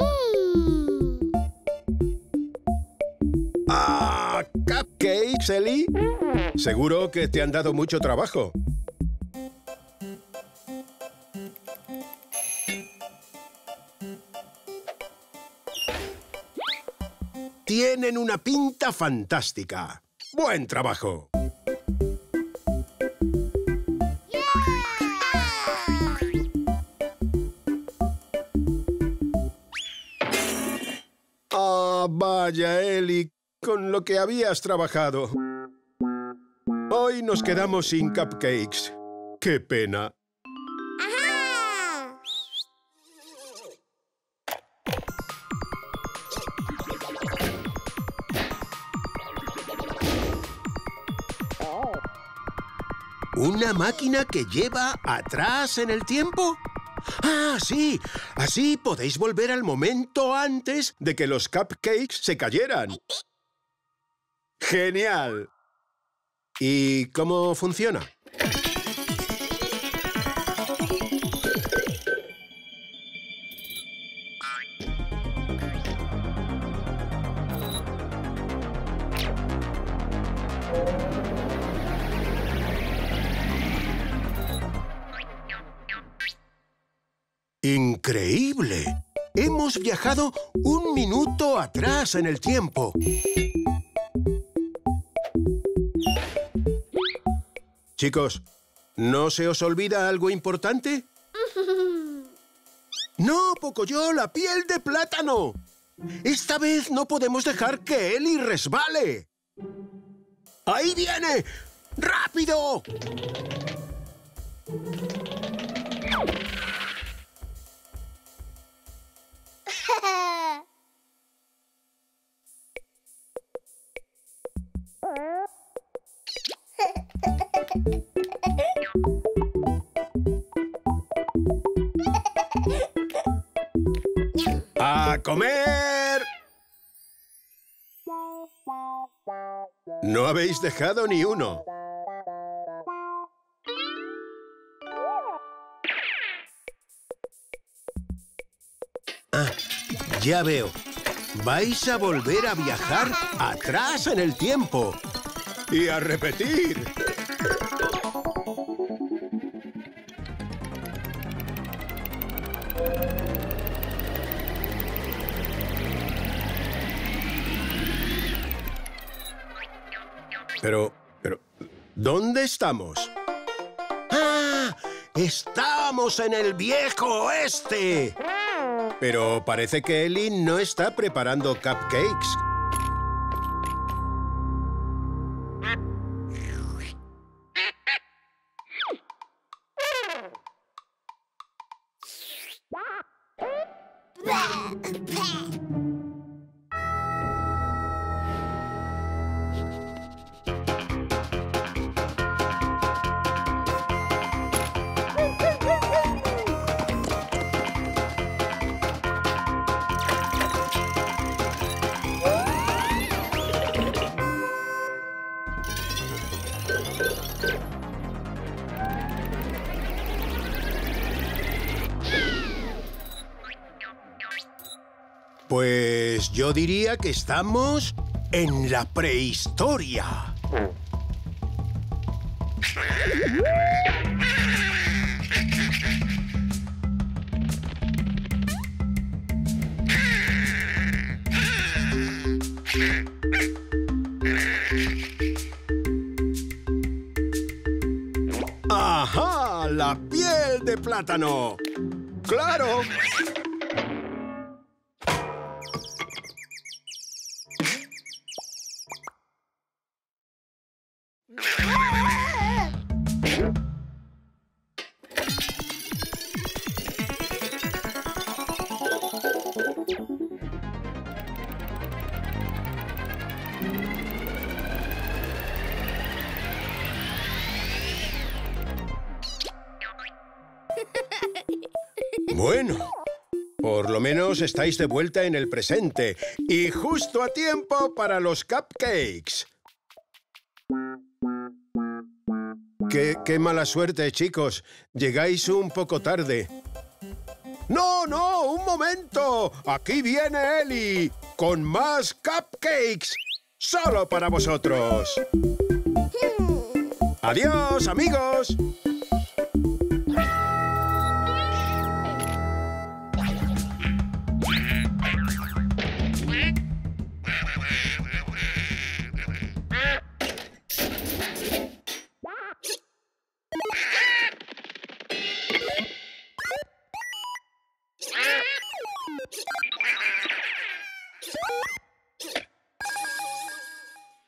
A: ¡Ah! ¿Cupcakes, Ellie? Seguro que te han dado mucho trabajo. Tienen una pinta fantástica. ¡Buen trabajo! Ah, vaya, Ellie, con lo que habías trabajado. Hoy nos quedamos sin cupcakes. ¡Qué pena!
B: ¡Ajá!
A: ¿Una máquina que lleva atrás en el tiempo? ¡Ah, sí! Así podéis volver al momento antes de que los cupcakes se cayeran. ¡Genial! ¿Y cómo funciona? ¡Increíble! Hemos viajado 1 minuto atrás en el tiempo. Chicos, ¿no se os olvida algo importante? ¡No, Pocoyo, la piel de plátano! Esta vez no podemos dejar que Ellie resbale. ¡Ahí viene! ¡Rápido! ¡A comer! No habéis dejado ni uno. Ah, ya veo. Vais a volver a viajar atrás en el tiempo. Y a repetir. Pero, ¿dónde estamos? ¡Ah! ¡Estamos en el viejo oeste! Pero parece que Ellie no está preparando cupcakes. Pues yo diría que estamos en la prehistoria. ¡Ajá! ¡La piel de plátano! ¡Claro! Bueno, por lo menos estáis de vuelta en el presente y justo a tiempo para los cupcakes. Qué mala suerte, chicos. Llegáis un poco tarde. ¡No, no! ¡Un momento! ¡Aquí viene Ellie! ¡Con más cupcakes! ¡Solo para vosotros! ¡Adiós, amigos!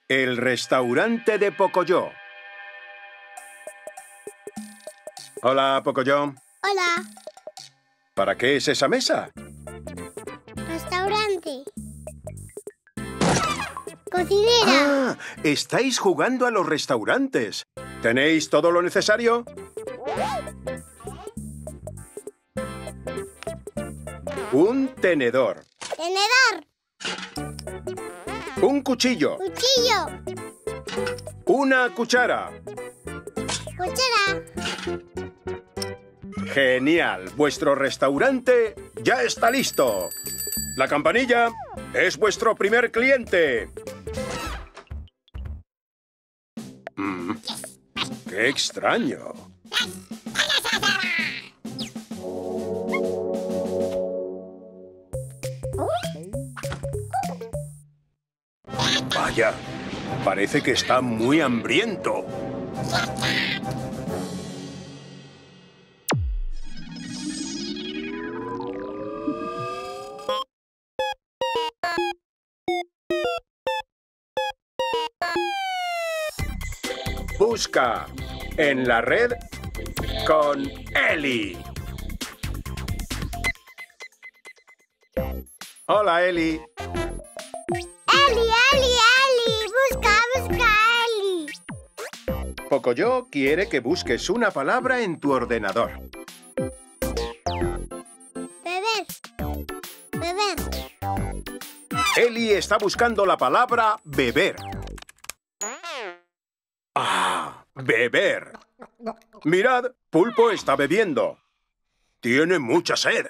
A: El restaurante de Pocoyo. Hola, Pocoyo.
B: Hola.
A: ¿Para qué es esa mesa?
B: Restaurante. Cocinera.
A: ¡Ah! Estáis jugando a los restaurantes. ¿Tenéis todo lo necesario? Un tenedor.
B: Tenedor.
A: Un cuchillo.
B: Cuchillo.
A: Una cuchara.
B: Cuchara.
A: ¡Genial! Vuestro restaurante ya está listo. La campanilla es vuestro primer cliente. ¡Qué extraño! Vaya, parece que está muy hambriento. Busca en la red con Eli. Hola, Eli.
B: Eli. Busca, Eli.
A: Pocoyo quiere que busques una palabra en tu ordenador.
B: Beber.
A: Eli está buscando la palabra beber. ¡Ah! ¡Beber! Mirad, Pulpo está bebiendo. Tiene mucha sed.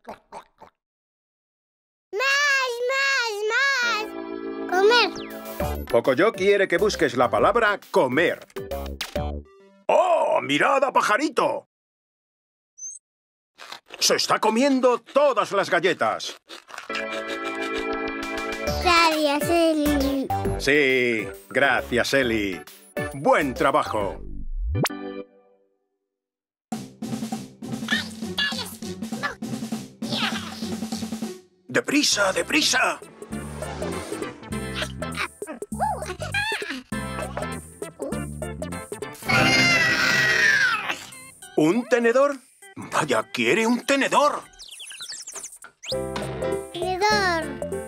B: Más. Comer.
A: Pocoyo quiere que busques la palabra comer. ¡Oh! ¡Mirad a Pajarito! Se está comiendo todas las galletas.
B: Gracias, Eli.
A: Sí, gracias, Eli. ¡Buen trabajo! ¡Deprisa, deprisa! ¿Un tenedor? Vaya, quiere un tenedor.
B: Tenedor.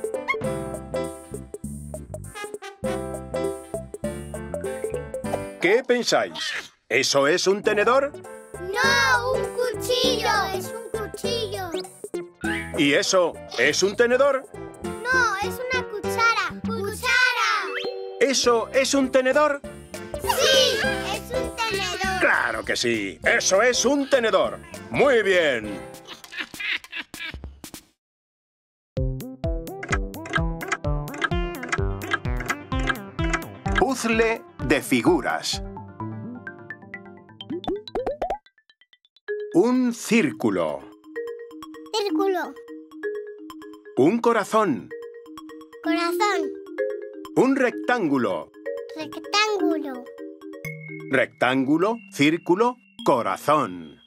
A: ¿Qué pensáis? ¿Eso es un tenedor?
B: No, un cuchillo. Es un cuchillo.
A: ¿Y eso es un tenedor?
B: No, es una cuchara. ¡Cuchara!
A: ¿Eso es un tenedor?
B: Sí, es un tenedor.
A: ¡Claro que sí! ¡Eso es un tenedor! ¡Muy bien! Puzzle de figuras. Un círculo.
B: Círculo.
A: Un corazón.
B: Corazón.
A: Un rectángulo.
B: Rectángulo.
A: Rectángulo, círculo, corazón.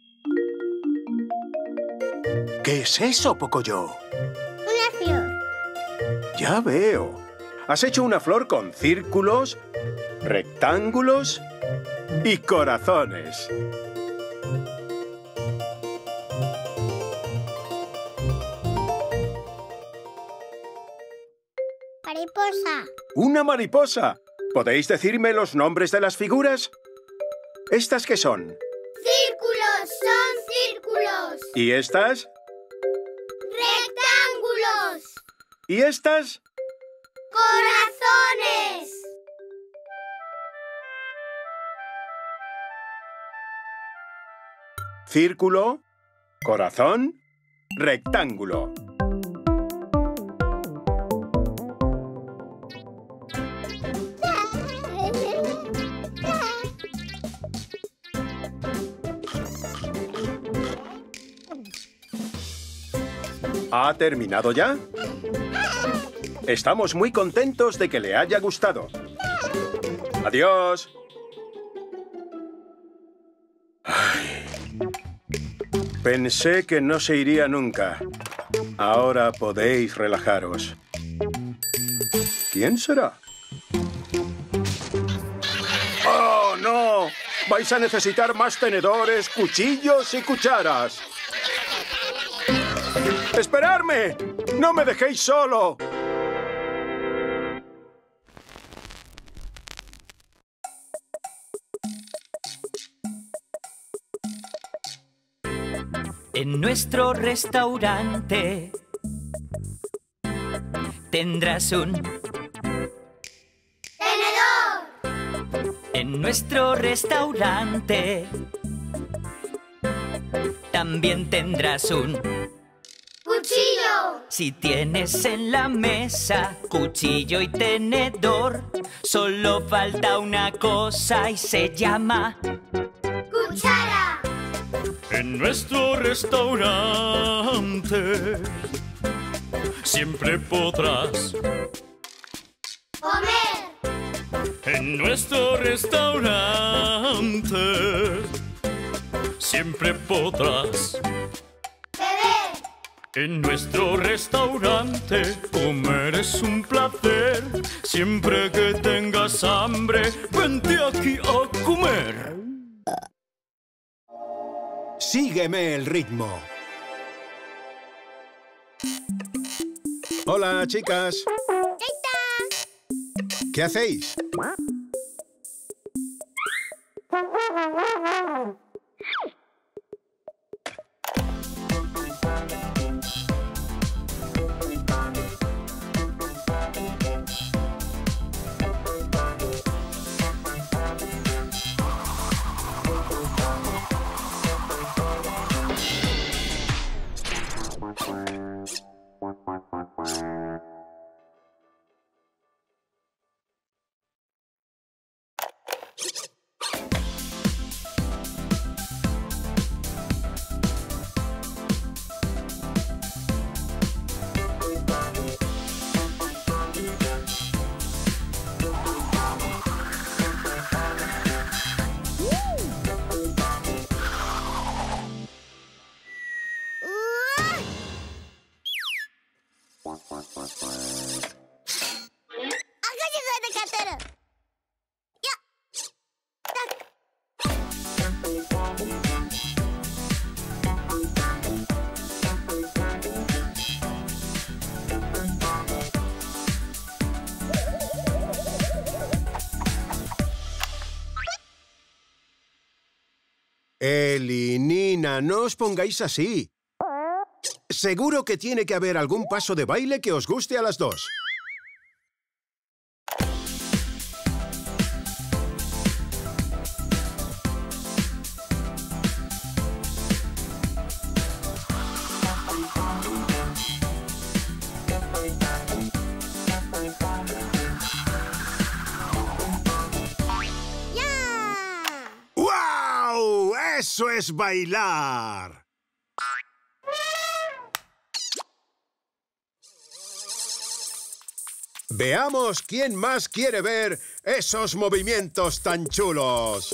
A: ¿Qué es eso, Pocoyo?
B: Una flor.
A: Ya veo. Has hecho una flor con círculos, rectángulos y corazones.
B: Mariposa.
A: ¡Una mariposa! ¿Podéis decirme los nombres de las figuras? ¿Estas qué son?
B: Círculos, son círculos.
A: ¿Y estas?
B: Rectángulos.
A: ¿Y estas?
B: Corazones.
A: Círculo, corazón, rectángulo. ¿Ha terminado ya? Estamos muy contentos de que le haya gustado. ¡Adiós! Ay, pensé que no se iría nunca. Ahora podéis relajaros. ¿Quién será? Vais a necesitar más tenedores, cuchillos y cucharas. ¡Esperadme! ¡No me dejéis solo!
F: En nuestro restaurante tendrás un
B: ¡tenedor!
F: En nuestro restaurante también tendrás un
B: ¡cuchillo!
F: Si tienes en la mesa cuchillo y tenedor, solo falta una cosa y se llama
B: ¡cuchara!
G: En nuestro restaurante siempre podrás
B: ¡comer!
G: En nuestro restaurante siempre podrás
B: ¡beber!
G: En nuestro restaurante comer es un placer. Siempre que tengas hambre, vente aquí a comer.
A: Sígueme el ritmo. Hola, chicas. ¿Qué hacéis? Eli, Nina, no os pongáis así. Seguro que tiene que haber algún paso de baile que os guste a las dos. ¡Guau! ¡Eso es bailar! Veamos quién más quiere ver esos movimientos tan chulos.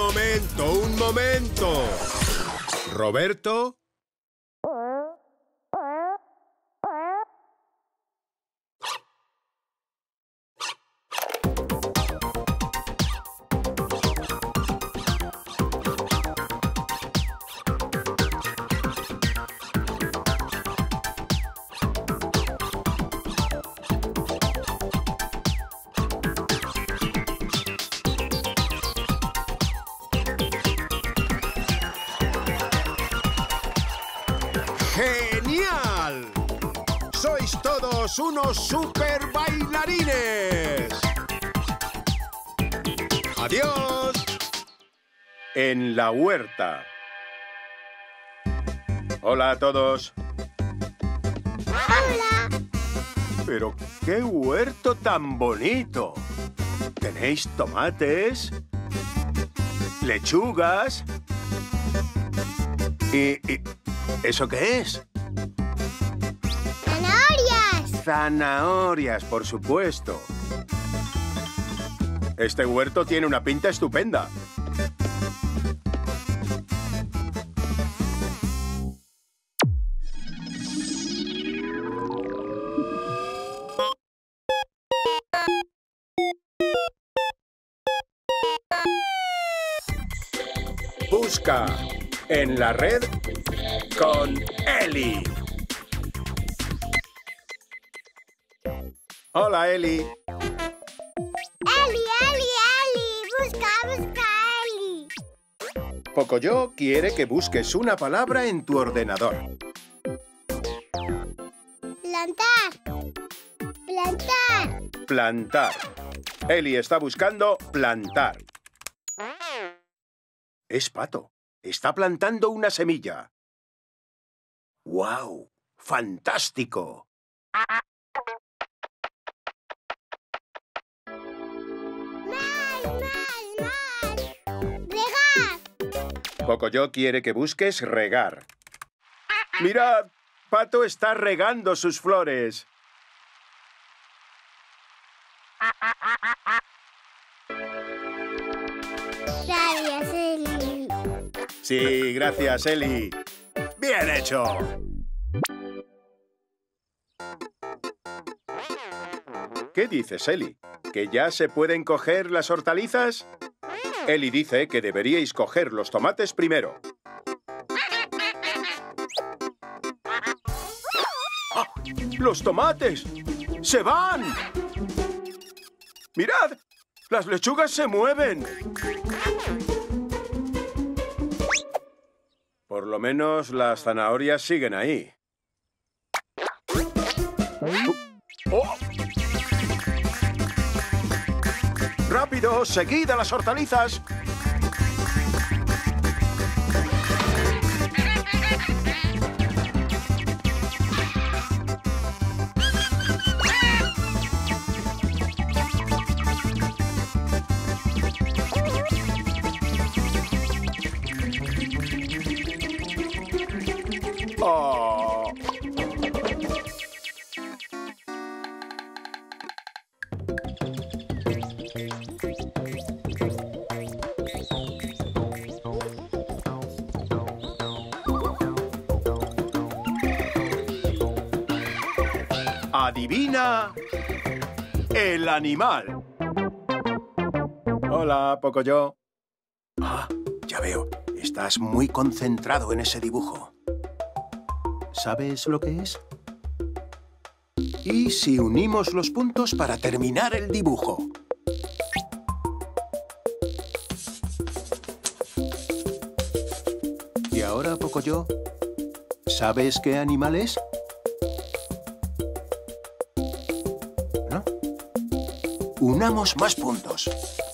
A: un momento. ¿Roberto? ¡Genial! ¡Sois todos unos super bailarines! ¡Adiós! En la huerta. Hola a todos.
B: Hola.
A: ¡Pero qué huerto tan bonito! Tenéis tomates, lechugas y ¿eso qué es?
B: ¡Zanahorias!
A: Zanahorias, por supuesto. Este huerto tiene una pinta estupenda. Busca en la red con Eli. Hola, Eli.
B: Eli. Busca Eli.
A: Pocoyo quiere que busques una palabra en tu ordenador.
B: Plantar.
A: Plantar. Eli está buscando plantar. Es Pato. Está plantando una semilla. ¡Guau! ¡Fantástico!
B: Más. Regar.
A: Pocoyo quiere que busques regar. ¡Mirad! Pato está regando sus flores.
B: Gracias, Eli.
A: Sí, gracias, Eli. ¡Bien hecho! ¿Qué dices, Eli? ¿Que ya se pueden coger las hortalizas? Eli dice que deberíais coger los tomates primero. ¡Ah! ¡Los tomates! ¡Se van! ¡Mirad! ¡Las lechugas se mueven! Por lo menos las zanahorias siguen ahí. ¡Oh! ¡Rápido! ¡Seguid a las hortalizas! ¡Oh! Adivina el animal. Hola, Pocoyo. Ah, ya veo. Estás muy concentrado en ese dibujo. ¿Sabes lo que es? ¿Y si unimos los puntos para terminar el dibujo? Y ahora, Pocoyo, ¿sabes qué animal es? ¿No? Unamos más puntos.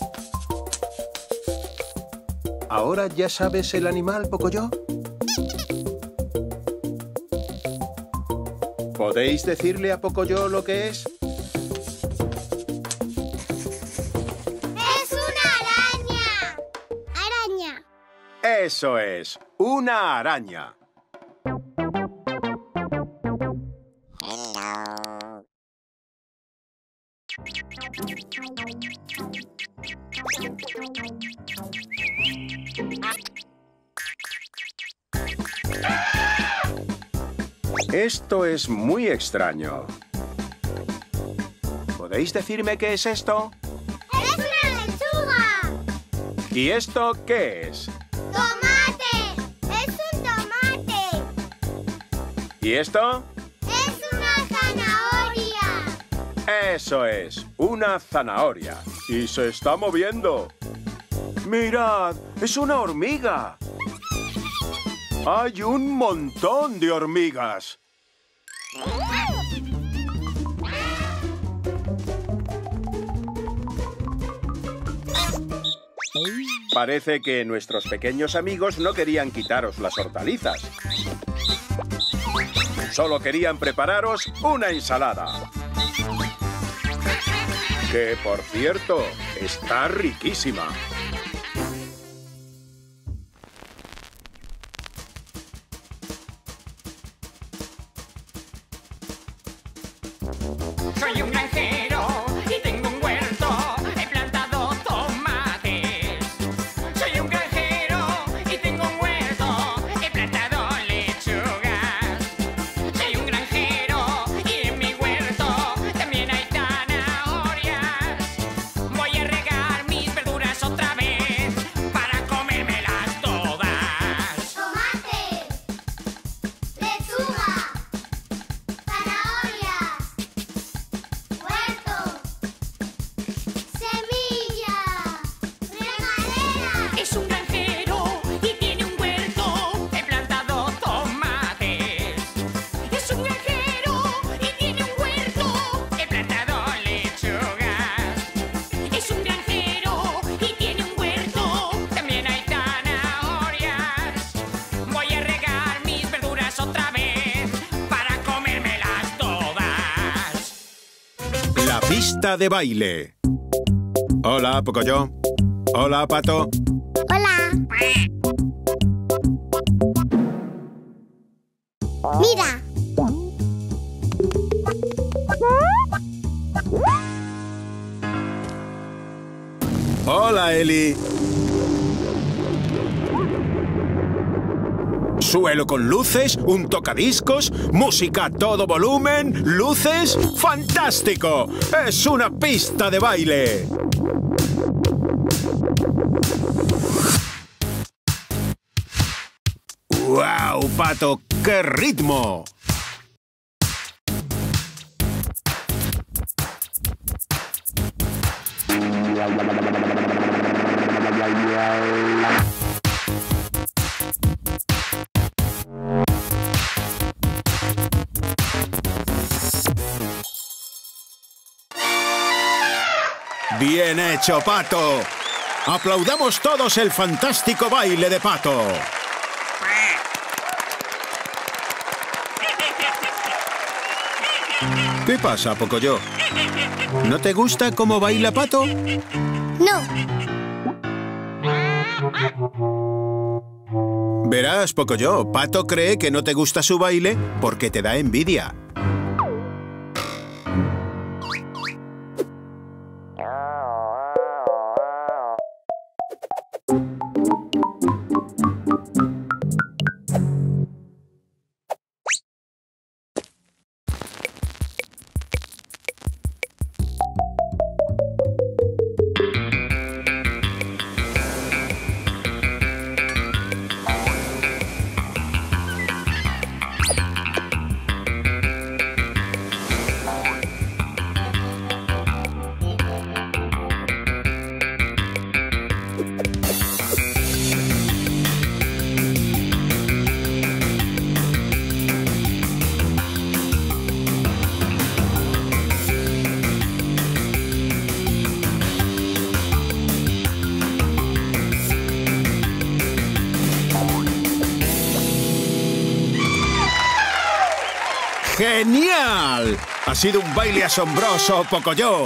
A: ¿Ahora ya sabes el animal, Pocoyo? ¿Podéis decirle a Pocoyo lo que es?
B: ¡Es una araña! ¡Araña!
A: ¡Eso es! ¡Una araña!
C: Esto es muy extraño. ¿Podéis decirme qué es esto?
B: ¡Es una lechuga!
C: ¿Y esto qué es?
B: ¡Tomate! ¡Es un tomate!
C: ¿Y esto?
B: ¡Es una zanahoria!
C: Eso es, una zanahoria. Y se está moviendo. ¡Mirad! ¡Es una hormiga! ¡Hay un montón de hormigas! Parece que nuestros pequeños amigos no querían quitaros las hortalizas. Solo querían prepararos una ensalada. Que, por cierto, está riquísima.
H: Soy un granjero y tengo un huerto, he plantado tomates. Soy un granjero y tengo un huerto, he plantado lechugas. Soy un granjero y en mi huerto también hay zanahorias. Voy a regar mis verduras otra vez para comérmelas todas.
B: Tomate, lechuga, zanahoria, huerto, semilla, regadera.
H: Es un granjero y tiene un huerto, he plantado tomates. Es un granjero y tiene un huerto, he plantado lechugas. Es un granjero y tiene un huerto, también hay zanahorias. Voy a regar mis verduras otra vez para comérmelas todas.
A: La pista de baile. Hola, Pocoyo. Hola, Pato.
B: Hola. Mira.
A: Hola, Eli. Suelo con luces, un tocadiscos, música a todo volumen, luces. ¡Fantástico! ¡Es una pista de baile! ¡Guau, Pato! ¡Qué ritmo! ¡Bien hecho, Pato! ¡Aplaudamos todos el fantástico baile de Pato! ¿Qué pasa, Pocoyo? ¿No te gusta cómo baila Pato?
B: No.
A: Verás, Pocoyo, Pato cree que no te gusta su baile porque te da envidia. ¡Genial! Ha sido un baile asombroso, Pocoyo.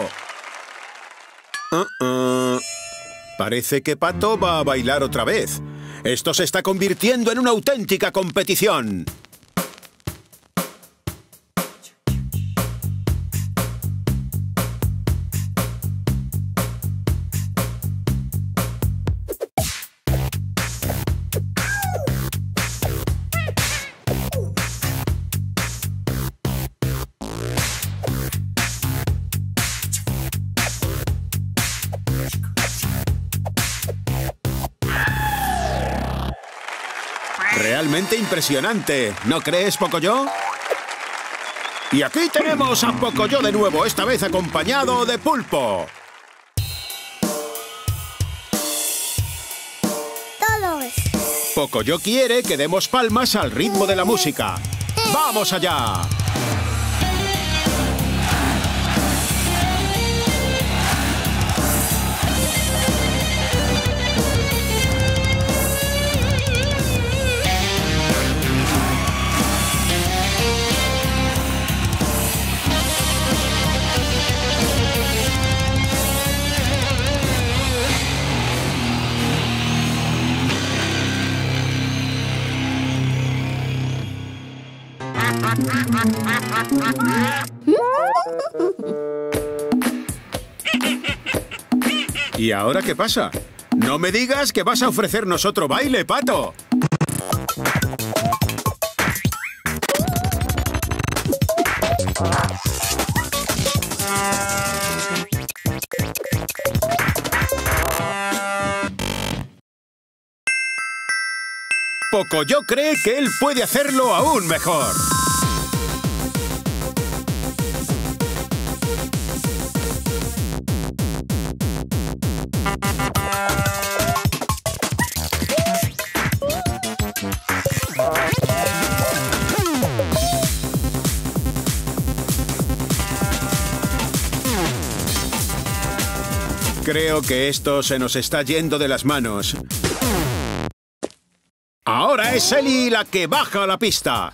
A: Parece que Pato va a bailar otra vez. Esto se está convirtiendo en una auténtica competición.
C: realmente impresionante, ¿no crees, Pocoyo? Y aquí tenemos a Pocoyo de nuevo, esta vez acompañado de Pulpo.
B: Todos.
C: Pocoyo quiere que demos palmas al ritmo de la música. ¡Vamos allá! ¿Y ahora qué pasa? No me digas que vas a ofrecernos otro baile, Pato. Pocoyo cree que él puede hacerlo aún mejor. Creo que esto se nos está yendo de las manos. Ahora es Ellie la que baja la pista.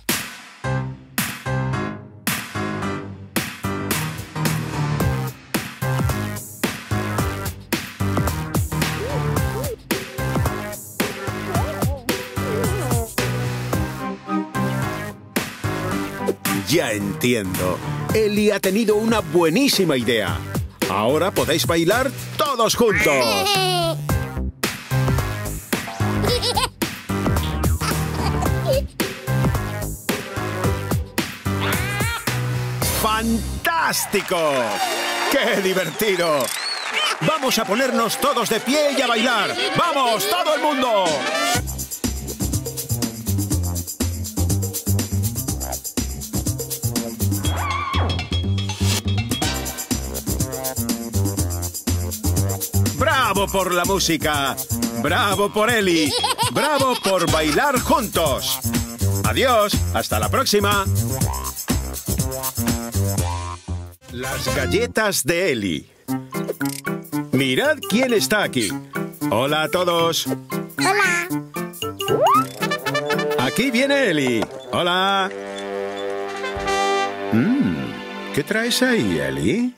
C: Ya entiendo. Ellie ha tenido una buenísima idea. Ahora podéis bailar todos juntos. ¡Fantástico! ¡Qué divertido! Vamos a ponernos todos de pie y a bailar. ¡Vamos, todo el mundo! ¡Bravo por la música! ¡Bravo por Ellie! ¡Bravo por bailar juntos! ¡Adiós! ¡Hasta la próxima! Las galletas de Ellie. Mirad quién está aquí. Hola a todos.
B: Hola.
C: Aquí viene Ellie. Hola. ¿Qué traes ahí, Ellie?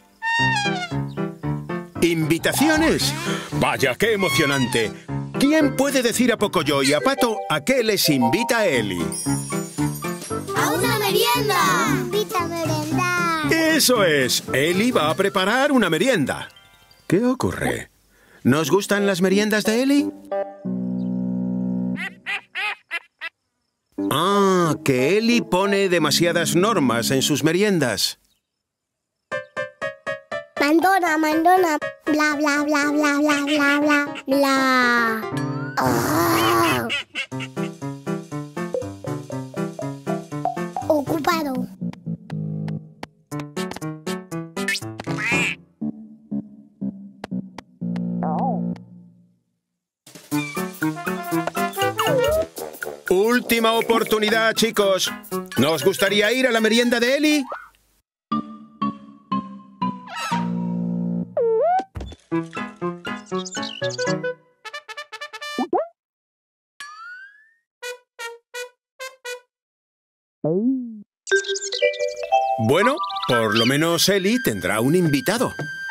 C: ¿Invitaciones? ¡Vaya, qué emocionante! ¿Quién puede decir a Pocoyo y a Pato a qué les invita Ellie?
B: ¡A una merienda! ¡Invita a merendar!
C: ¡Eso es! Ellie va a preparar una merienda. ¿Qué ocurre? ¿Nos gustan las meriendas de Ellie? Ah, que Ellie pone demasiadas normas en sus meriendas.
B: Mandona, mandona, bla, bla, bla, bla, bla, bla, bla, bla. Oh. Ocupado.
C: Última oportunidad, chicos. ¿Nos gustaría ir a la merienda de Ellie? Bueno, por lo menos Ellie tendrá un invitado.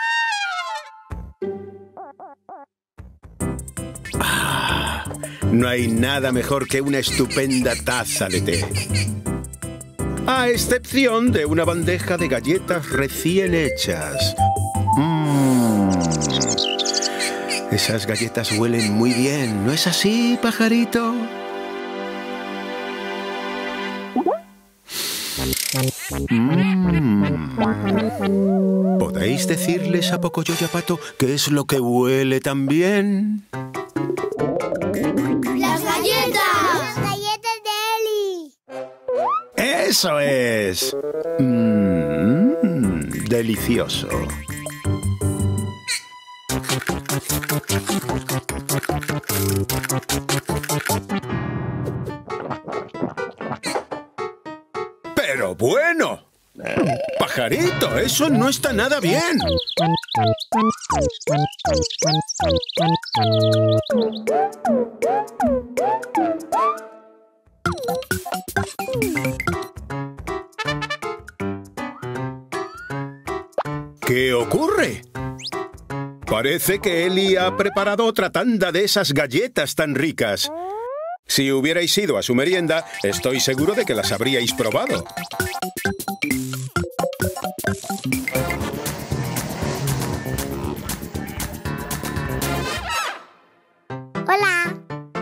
C: No hay nada mejor que una estupenda taza de té. A excepción de una bandeja de galletas recién hechas. Esas galletas huelen muy bien, ¿no es así, pajarito? ¿Podéis decirles a Pocoyo y a Pato qué es lo que huele tan bien?
B: ¡Las galletas! ¡Las galletas de
C: ¡Eso es! Delicioso. ¡Pero bueno! ¡Pajarito, eso no está nada bien! ¿Qué ocurre? Parece que Ellie ha preparado otra tanda de esas galletas tan ricas. Si hubierais ido a su merienda, estoy seguro de que las habríais probado.
B: Hola.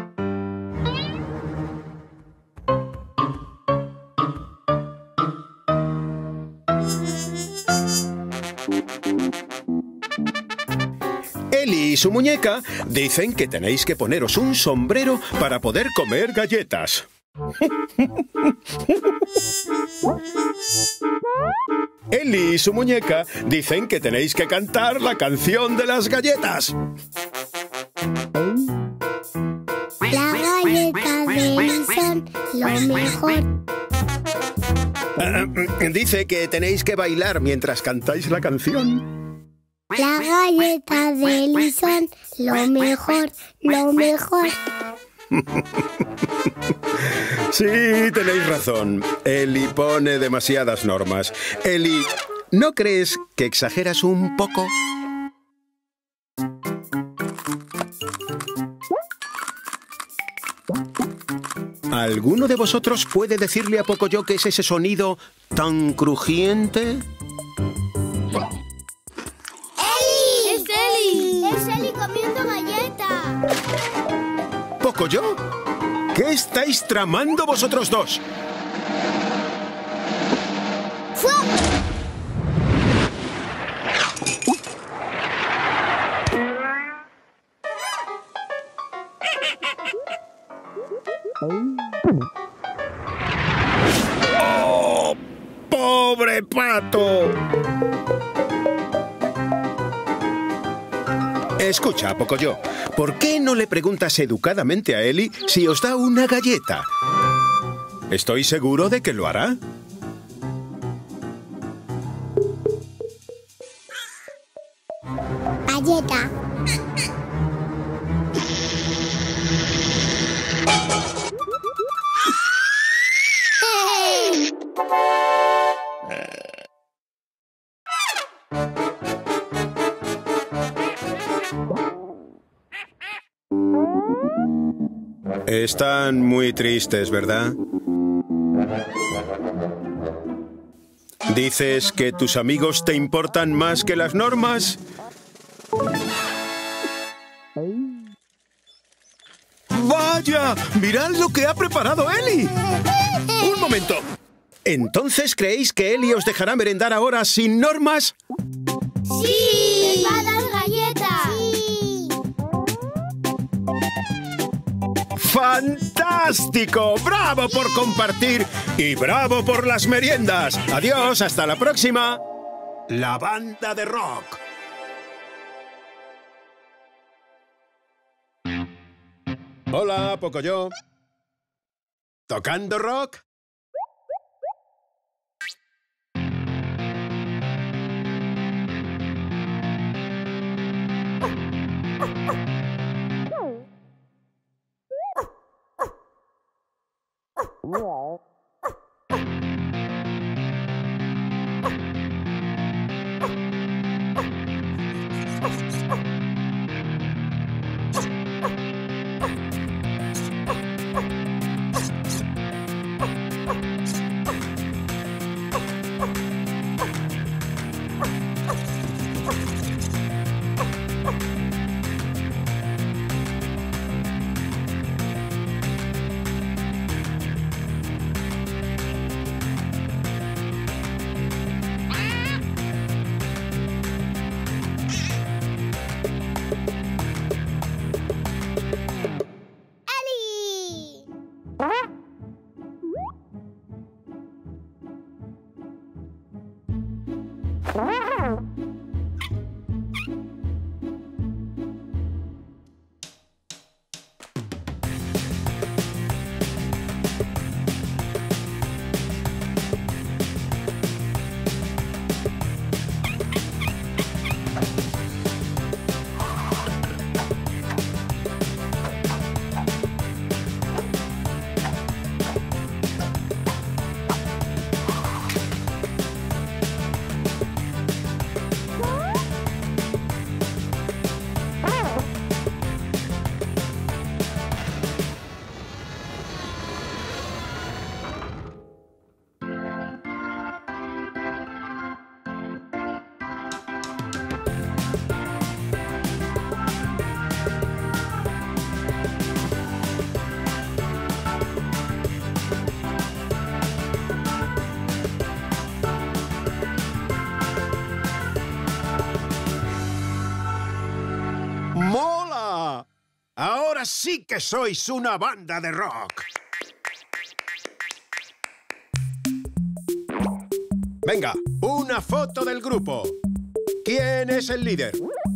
A: Ellie y su muñeca dicen que tenéis que poneros un sombrero para poder comer galletas. Ellie y su muñeca dicen que tenéis que cantar la canción de las galletas.
B: La galleta de Ellie son lo mejor.
A: Dice que tenéis que bailar mientras cantáis la canción.
B: La galleta de Ellie son lo mejor, lo mejor.
A: Sí, tenéis razón. Ellie pone demasiadas normas. Ellie, ¿no crees que exageras un poco? ¿Alguno de vosotros puede decirle a Pocoyo qué es ese sonido tan crujiente?
B: ¡Ellie! ¡Es Ellie! ¡Es Ellie comiendo galleta!
A: ¿Pocoyo? ¿Qué estáis tramando vosotros dos?
B: ¡Fua!
A: ¡Oh! ¡Pobre pato! Escucha, Pocoyo, ¿por qué no le preguntas educadamente a Ellie si os da una galleta? Estoy seguro de que lo hará.
B: Galleta.
A: Están muy tristes, ¿verdad? ¿Dices que tus amigos te importan más que las normas? ¡Vaya! ¡Mirad lo que ha preparado Ellie! ¡Un momento! ¿Entonces creéis que Ellie os dejará merendar ahora sin normas?
B: ¡Sí! ¡Va a dar galletas! ¡Sí!
A: ¡Fantástico! ¡Bravo por compartir! ¡Y bravo por las meriendas! ¡Adiós! ¡Hasta la próxima! La banda de rock. Hola, Pocoyo. ¿Tocando rock? ¡Mola! Ahora sí que sois una banda de rock. Venga, una foto del grupo. ¿Quién es el líder?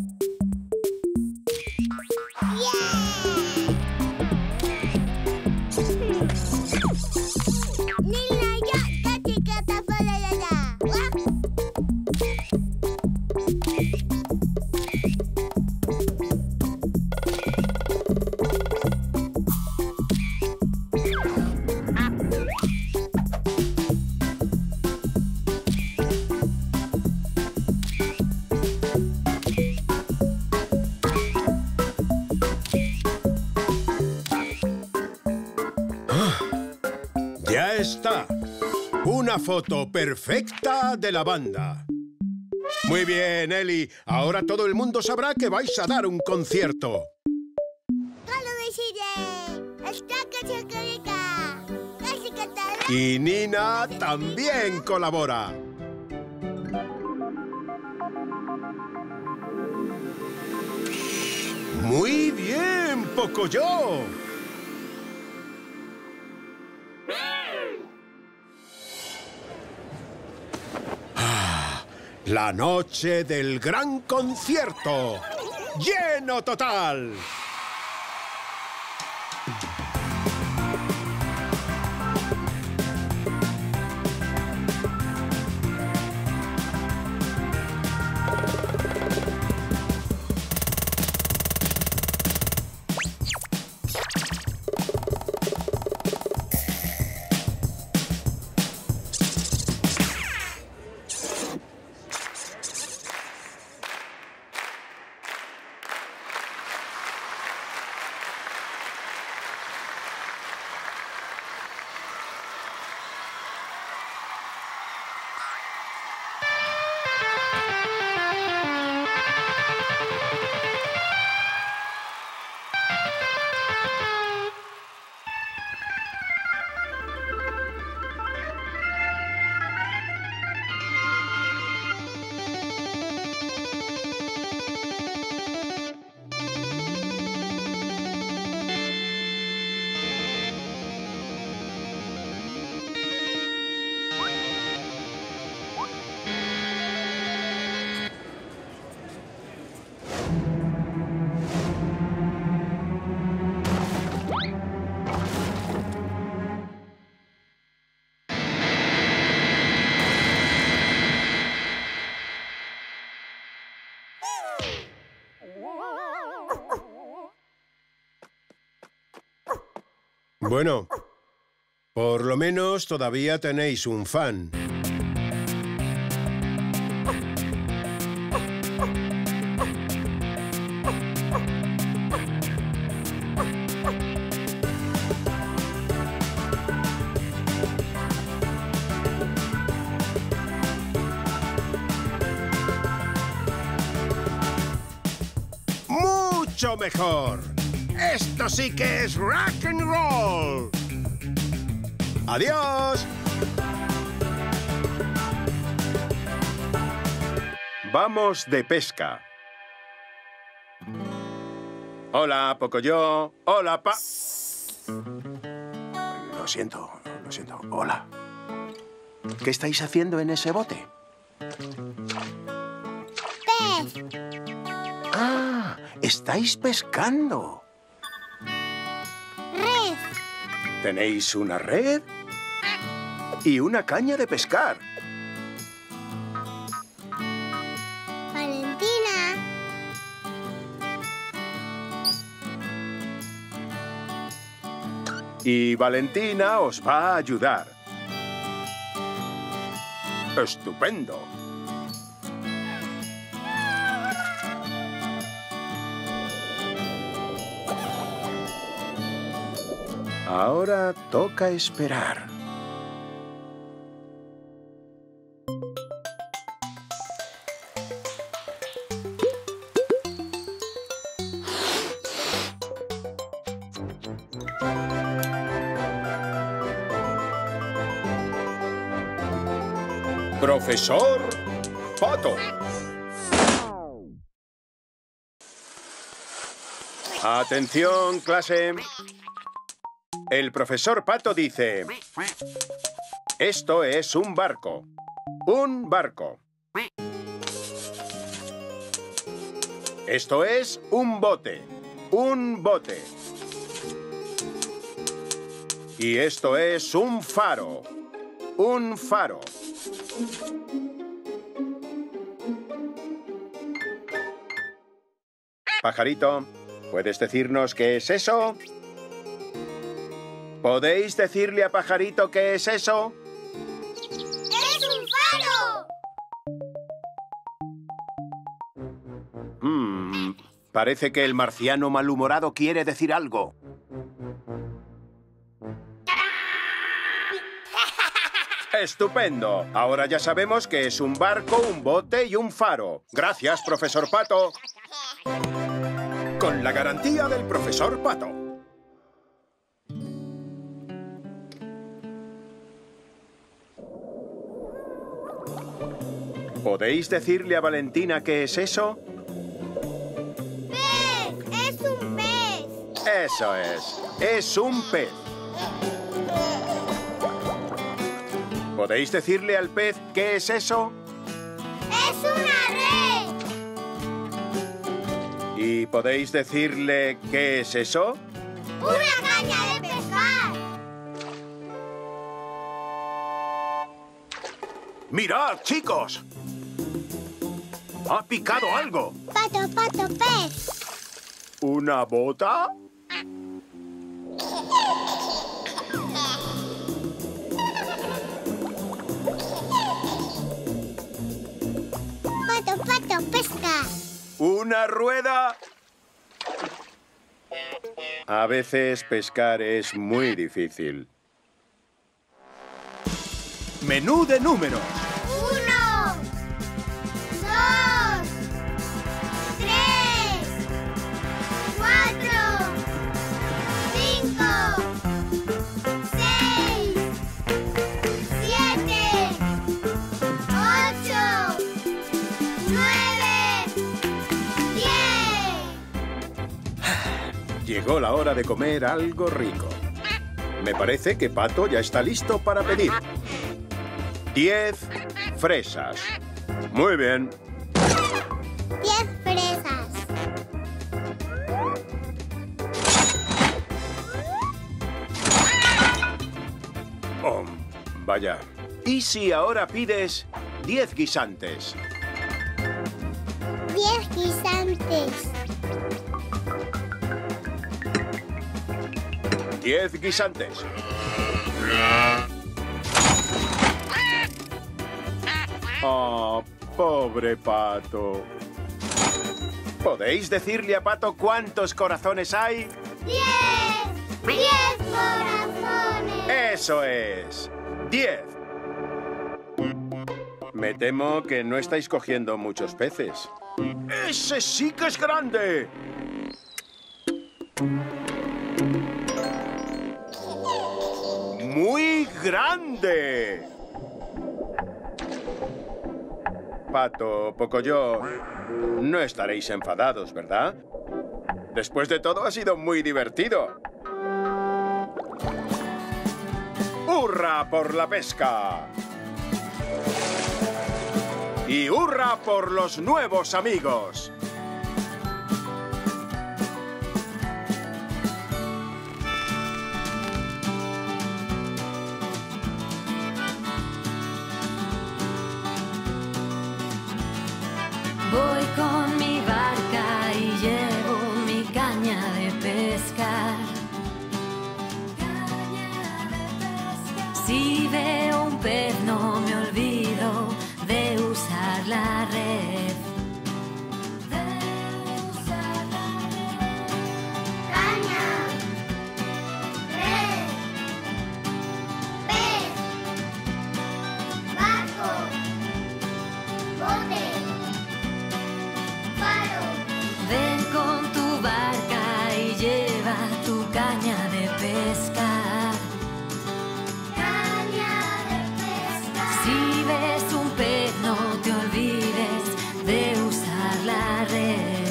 A: Ya está. Una foto perfecta de la banda. Muy bien, Eli. Ahora todo el mundo sabrá que vais a dar un concierto. Y Nina también colabora. Muy bien, Pocoyo. La noche del gran concierto. ¡Lleno total! Bueno, por lo menos todavía tenéis un fan. ¡Mucho mejor! ¡Esto sí que es rock and roll! ¡Adiós! Vamos de pesca. Hola, Pocoyo. Hola, Lo siento. Hola. ¿Qué estáis haciendo en ese bote?
C: Estáis pescando.
B: Red.
C: Tenéis una red y una caña de pescar.
B: Valentina.
C: Y Valentina os va a ayudar. ¡Estupendo! Ahora toca esperar. Profesor Pato. Atención, clase. El profesor Pato dice: esto es un barco. Un barco. Esto es un bote. Un bote. Y esto es un faro. Un faro. Pajarito, ¿puedes decirnos qué es eso? ¿Podéis decirle a Pajarito qué es eso?
B: ¡Es un faro!
C: Parece que el marciano malhumorado quiere decir algo. ¡Estupendo! Ahora ya sabemos que es un barco, un bote y un faro. Gracias, profesor Pato. Con la garantía del profesor Pato. ¿Podéis decirle a Valentina qué es eso?
B: ¡Pez! ¡Es un pez!
C: Eso es un pez. ¿Podéis decirle al pez qué es eso?
B: ¡Es una red!
C: ¿Y podéis decirle qué es eso?
B: ¡Una caña de pescar!
C: ¡Mirad, chicos! ¡Ha picado algo!
B: Pato, pato, pez.
C: ¿Una bota?
B: Pato, pato, pesca.
C: ¿Una rueda? A veces pescar es muy difícil. Menú de números.
B: 1, 2, 3, 4, 5, 6, 7, 8, 9, 10.
C: Llegó la hora de comer algo rico. Me parece que Pato ya está listo para pedir. 10 fresas. Muy bien.
B: 10 fresas.
C: Oh, vaya. ¿Y si ahora pides 10 guisantes?
B: 10 guisantes.
C: 10 guisantes. Oh, pobre Pato. ¿Podéis decirle a Pato cuántos corazones hay?
B: 10. 10 corazones.
C: ¡Eso es! 10. Me temo que no estáis cogiendo muchos peces. ¡Ese sí que es grande! ¡Muy grande! Pato, Pocoyo, no estaréis enfadados, ¿verdad? Después de todo, ha sido muy divertido. ¡Hurra por la pesca! ¡Y hurra por los nuevos amigos!
I: Voy con mi barca y llevo mi caña de pescar. Si veo un pez no me olvido de usar la red.
B: Caña, red, pez, barco, bote, faro.
I: Ven con tu barca y lleva tu caña de pescar.
B: Caña de pescar.
I: Si ves un pez no te olvides de usar la red.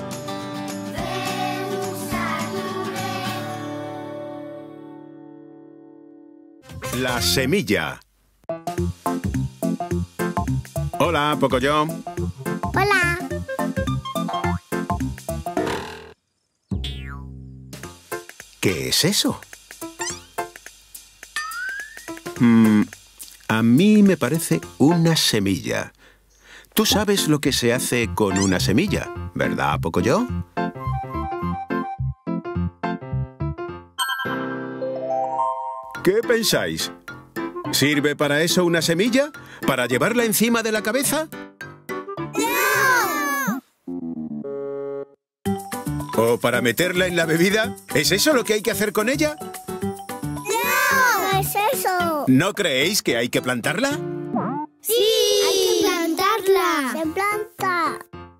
B: De usar tu red.
A: La semilla. Hola, Pocoyo.
B: Hola.
A: ¿Qué es eso? A mí me parece una semilla. Tú sabes lo que se hace con una semilla, ¿verdad, Pocoyo? ¿Qué pensáis? ¿Sirve para eso una semilla? ¿Para llevarla encima de la cabeza? ¿O para meterla en la bebida? ¿Es eso lo que hay que hacer con ella?
B: ¡No! ¿Qué es eso?
A: ¿No creéis que hay que plantarla?
B: ¡Sí! ¡Hay que plantarla! ¡Se planta!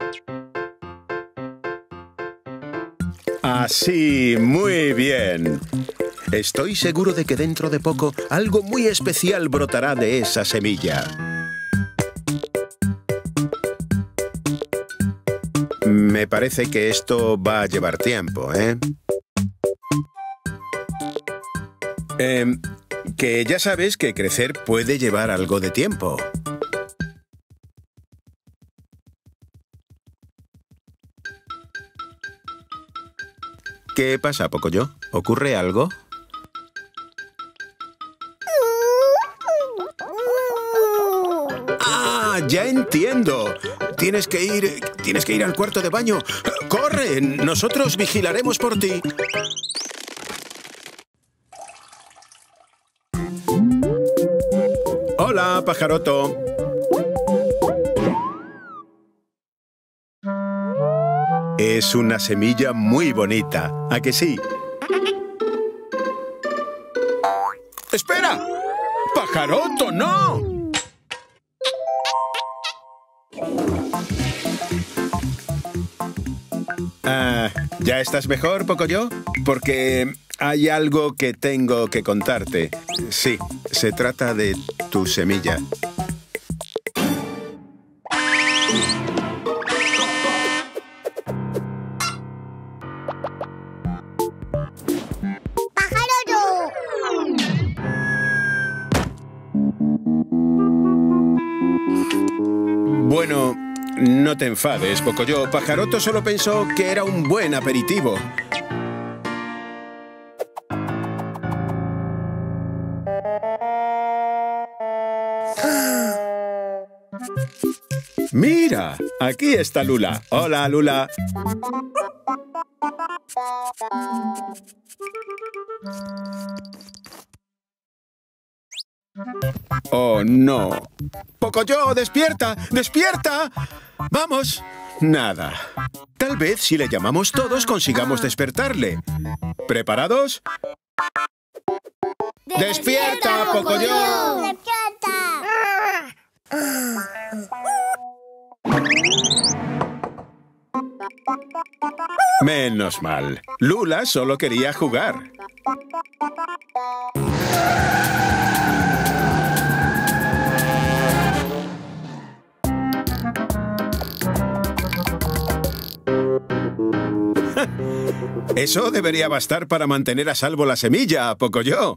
A: Así, muy bien. Estoy seguro de que dentro de poco algo muy especial brotará de esa semilla. Me parece que esto va a llevar tiempo, ¿eh? Que ya sabes que crecer puede llevar algo de tiempo. ¿Qué pasa, Pocoyo? ¿Ocurre algo? ¡Ah! ¡Ya entiendo! Tienes que ir al cuarto de baño. ¡Corre! Nosotros vigilaremos por ti. Hola, pajaroto. Es una semilla muy bonita, ¿a que sí? ¡Espera! ¡Pajaroto, no! ¿Ya estás mejor, Pocoyo? Porque hay algo que tengo que contarte. Sí, se trata de tu semilla. Bueno, no te enfades, Pocoyo. Pajaroto solo pensó que era un buen aperitivo. ¡Mira! Aquí está Lula. Hola, Lula. ¡Oh, no! ¡Pocoyo, despierta! ¡Despierta! ¡Vamos! Nada. Tal vez si le llamamos todos consigamos despertarle. ¿Preparados? ¡Despierta, Pocoyo!
B: ¡Despierta!
A: Menos mal. Lula solo quería jugar. Eso debería bastar para mantener a salvo la semilla, Pocoyo.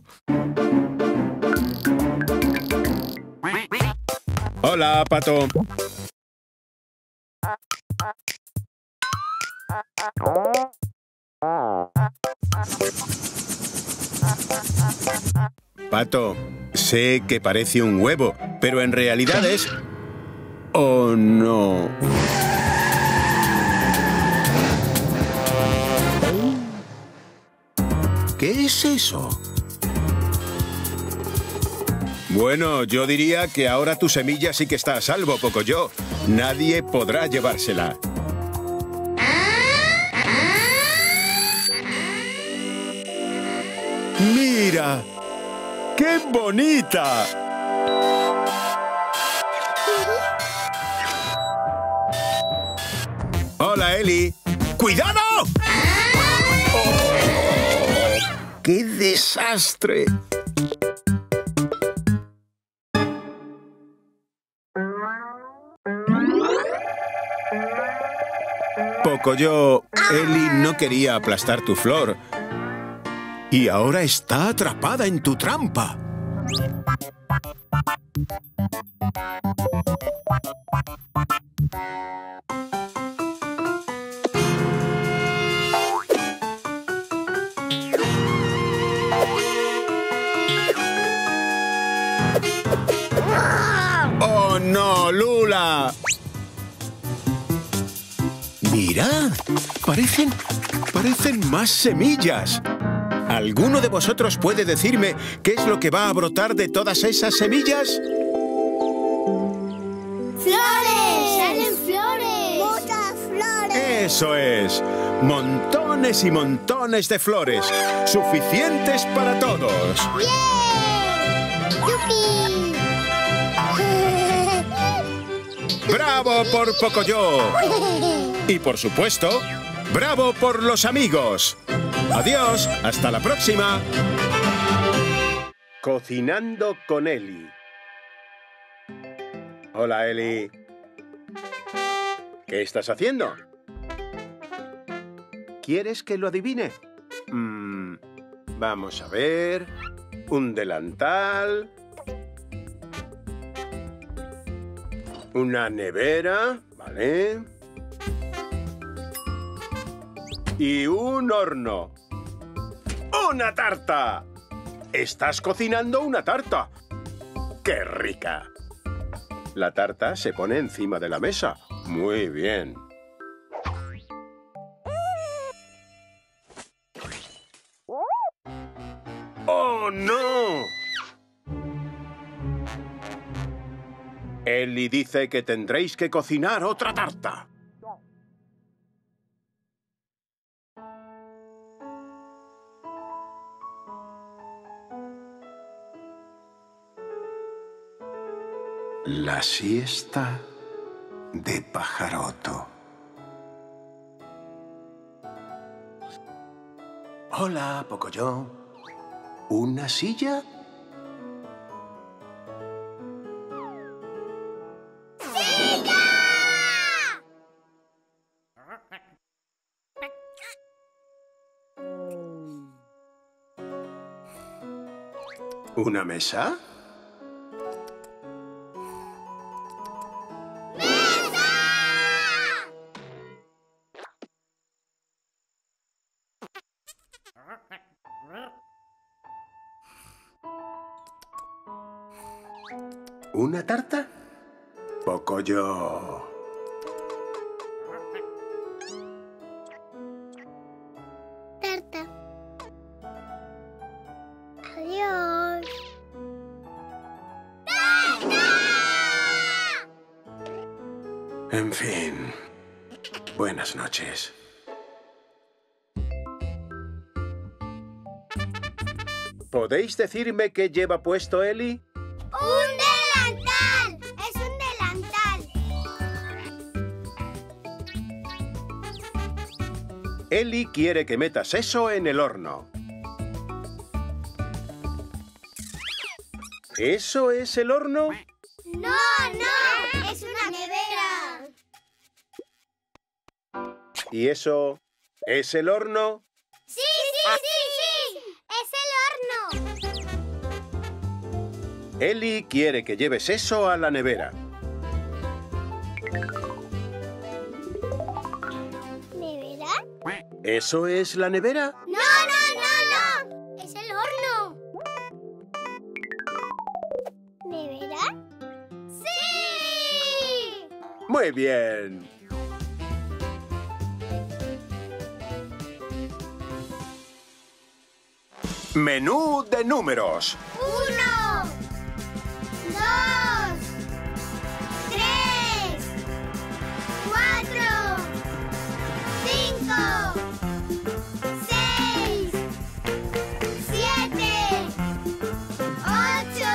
A: Hola, Pato. Pato, sé que parece un huevo, pero en realidad es... ¡Oh, no!
C: ¿Qué es eso? Bueno, yo diría que ahora tu semilla sí que está a salvo, Pocoyo. Nadie podrá llevársela. ¡Mira! ¡Qué bonita! Hola, Eli. ¡Cuidado! ¡Oh! ¡Qué desastre! Pocoyo, Eli no quería aplastar tu flor. Y ahora está atrapada en tu trampa. ¡Oh, no, Lula! Mirad, parecen más semillas. ¿Alguno de vosotros puede decirme qué es lo que va a brotar de todas esas semillas?
B: ¡Flores! ¡Salen flores! ¡Muchas flores!
C: ¡Eso es! Montones y montones de flores. Suficientes para todos.
B: ¡Bien! ¡Yupi!
C: ¡Bravo por Pocoyo! Y por supuesto, ¡bravo por los amigos! ¡Adiós! ¡Hasta la próxima! Cocinando con Eli. Hola, Eli. ¿Qué estás haciendo? ¿Quieres que lo adivine? Vamos a ver... Un delantal... Una nevera, ¿vale? Y un horno. ¡Una tarta! ¡Estás cocinando una tarta! ¡Qué rica! La tarta se pone encima de la mesa. Muy bien. ¡Oh, no! Eli dice que tendréis que cocinar otra tarta. La siesta de Pajaroto. Hola, Pocoyo. ¿Una silla? ¿Una mesa? ¿Una tarta? Pocoyo.
B: Tarta. Adiós.
C: En fin. Buenas noches. ¿Podéis decirme qué lleva puesto Eli?
B: ¡Un delantal! ¡Es un delantal!
C: Eli quiere que metas eso en el horno. ¿Eso es el horno?
B: ¡No, no! ¡Es una nevera!
C: ¿Y eso es el horno?
B: ¡Sí, sí, sí, sí! ¡Es el horno!
C: Eli quiere que lleves eso a la nevera.
B: ¿Nevera?
C: ¿Eso es la nevera?
B: ¡No, no, no, no! ¡Es el horno! ¿Nevera? ¡Sí!
C: Muy bien. Menú de números.
B: 1, 2, 3, 4, 5, 6, 7, 8,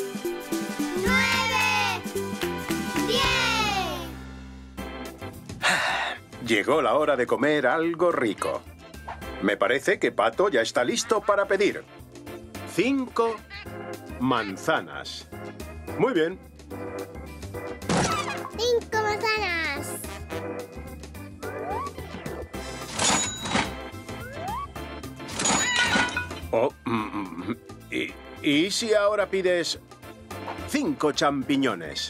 B: 9, 10.
C: Llegó la hora de comer algo rico. Me parece que Pato ya está listo para pedir. 5 manzanas. Muy bien.
B: 5 manzanas.
C: Oh, ¿Y si ahora pides 5 champiñones?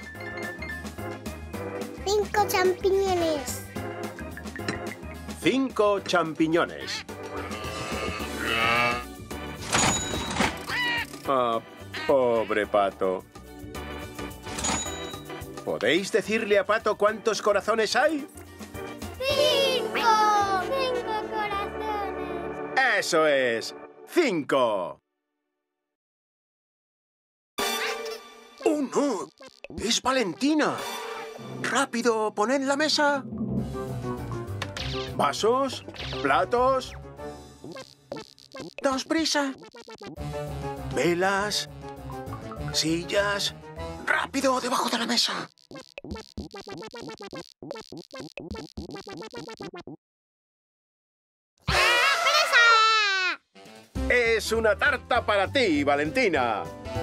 B: 5 champiñones.
C: 5 champiñones. Ah, pobre Pato. ¿Podéis decirle a Pato cuántos corazones hay?
B: 5 corazones.
C: ¡Eso es! 5. ¡Oh, no! ¡Es Valentina! ¡Rápido, poned la mesa! ¿Vasos? ¿Platos? ¡Daos prisa! ¿Velas? ¿Sillas? ¡Rápido, debajo de la mesa! ¡Es una tarta para ti, Valentina!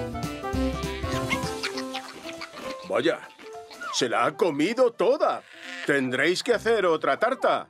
C: Vaya, se la ha comido toda. Tendréis que hacer otra tarta.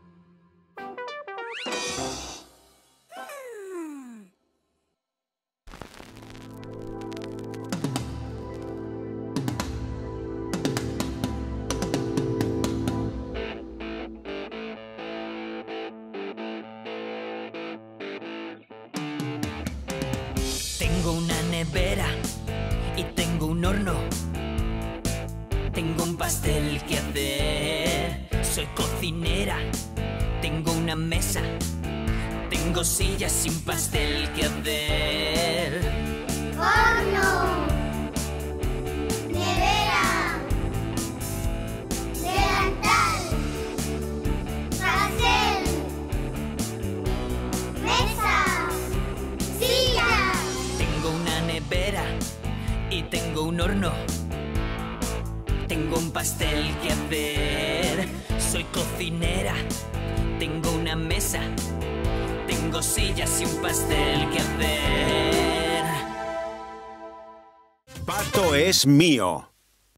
F: Tengo una nevera y tengo un horno. Tengo un pastel que hacer. Soy cocinera. Tengo una mesa. Tengo sillas sin pastel que hacer.
B: Horno. Nevera. Delantal. Pastel. Mesa. Silla.
F: Tengo una nevera y tengo un horno. Tengo un pastel que hacer. Soy cocinera. Tengo una mesa. Tengo sillas y un pastel que hacer.
C: Pato es mío.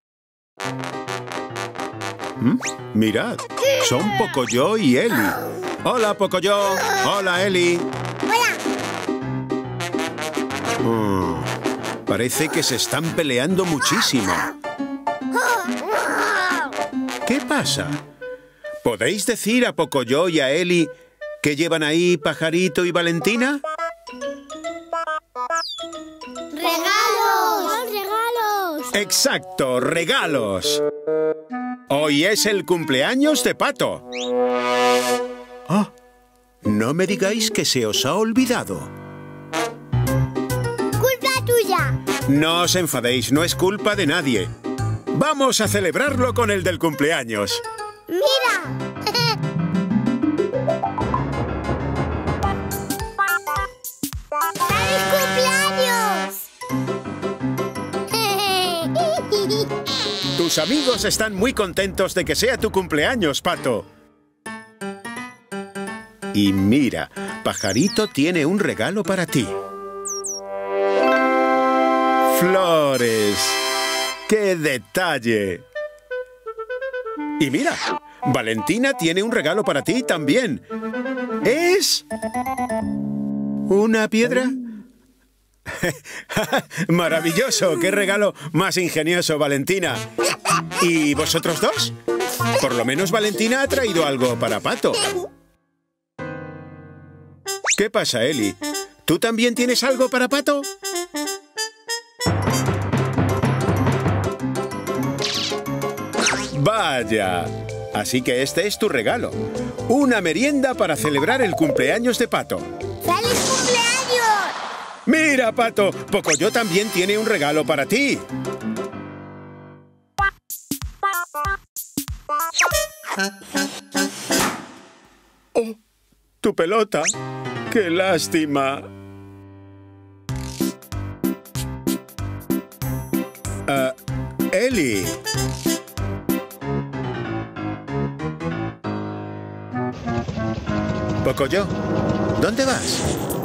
C: Mirad, son Pocoyo y Eli. Hola, Pocoyo. Hola, Eli.
B: Hola.
C: Parece que se están peleando muchísimo. ¿Qué pasa? ¿Podéis decir a Pocoyo y a Eli que llevan ahí Pajarito y Valentina?
B: ¡Regalos! ¡Regalos!
C: ¡Exacto! ¡Regalos! Hoy es el cumpleaños de Pato. ¡Ah! No me digáis que se os ha olvidado.
B: ¡Culpa tuya!
C: No os enfadéis, no es culpa de nadie. ¡Vamos a celebrarlo con el del cumpleaños!
B: ¡Mira! ¡Feliz cumpleaños!
C: Tus amigos están muy contentos de que sea tu cumpleaños, Pato. Y mira, Pajarito tiene un regalo para ti. ¡Flores! ¡Qué detalle! Y mira, Valentina tiene un regalo para ti también. ¿Es una piedra? ¡Maravilloso! ¡Qué regalo más ingenioso, Valentina! ¿Y vosotros dos? Por lo menos Valentina ha traído algo para Pato. ¿Qué pasa, Eli? ¿Tú también tienes algo para Pato? ¡Vaya! Así que este es tu regalo. Una merienda para celebrar el cumpleaños de Pato.
B: ¡Feliz cumpleaños!
A: Mira, Pato, Pocoyo también tiene un regalo para ti. ¡Oh! ¡Tu pelota! ¡Qué lástima! Eli. Pocoyo, ¿dónde vas?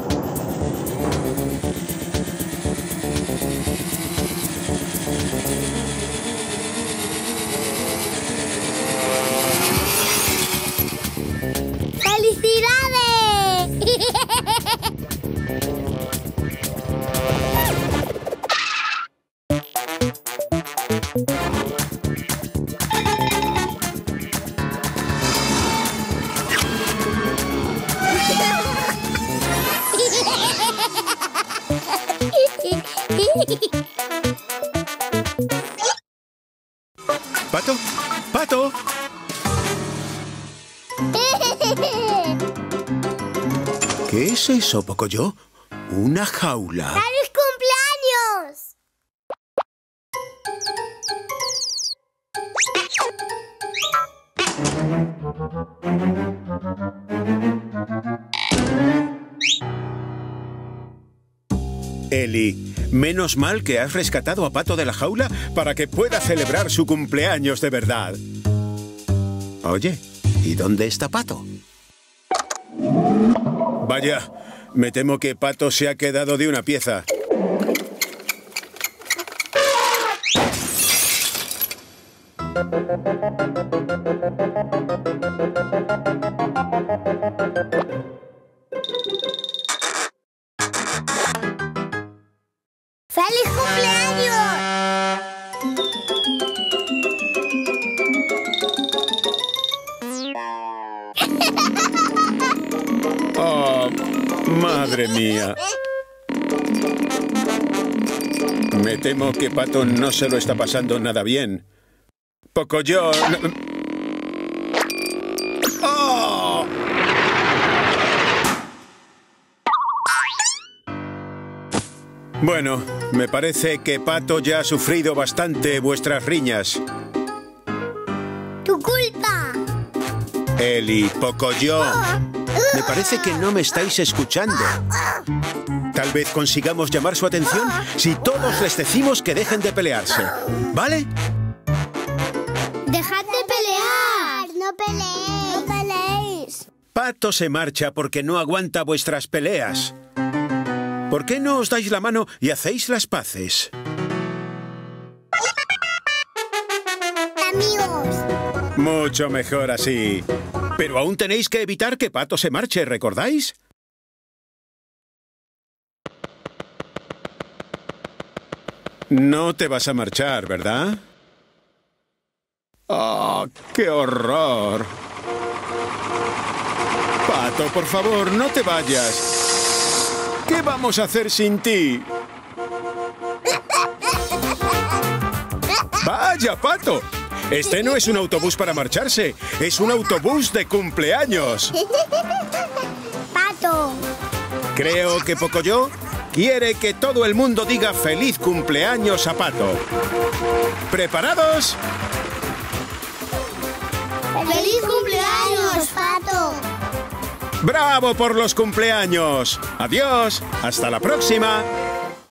A: ¡Pato! ¡Pato! ¿Qué es eso, Pocoyo? ¿Una jaula?
B: ¡Feliz cumpleaños!
A: Eli, menos mal que has rescatado a Pato de la jaula para que pueda celebrar su cumpleaños de verdad. Oye, ¿y dónde está Pato? Vaya, me temo que Pato se ha quedado de una pieza.
B: ¡Feliz cumpleaños!
A: ¡Oh, madre mía! Me temo que Pato no se lo está pasando nada bien. Pocoyo... ¡Oh! Bueno, me parece que Pato ya ha sufrido bastante vuestras riñas.
B: ¡Tu culpa!
A: Eli, Pocoyo, me parece que no me estáis escuchando. Tal vez consigamos llamar su atención si todos les decimos que dejen de pelearse, ¿vale?
B: ¡Dejad de pelear! ¡No peleéis! ¡No peleéis!
A: Pato se marcha porque no aguanta vuestras peleas. ¿Por qué no os dais la mano y hacéis las paces?
B: ¡Amigos!
A: Mucho mejor así. Pero aún tenéis que evitar que Pato se marche, ¿recordáis? No te vas a marchar, ¿verdad? ¡Oh, qué horror! Pato, por favor, no te vayas. ¿Qué vamos a hacer sin ti? ¡Vaya, Pato! Este no es un autobús para marcharse, es un autobús de cumpleaños.
B: ¡Pato!
A: Creo que Pocoyo quiere que todo el mundo diga feliz cumpleaños a Pato. ¿Preparados?
B: ¡Feliz cumpleaños, Pato!
A: ¡Bravo por los cumpleaños! ¡Adiós! ¡Hasta la próxima!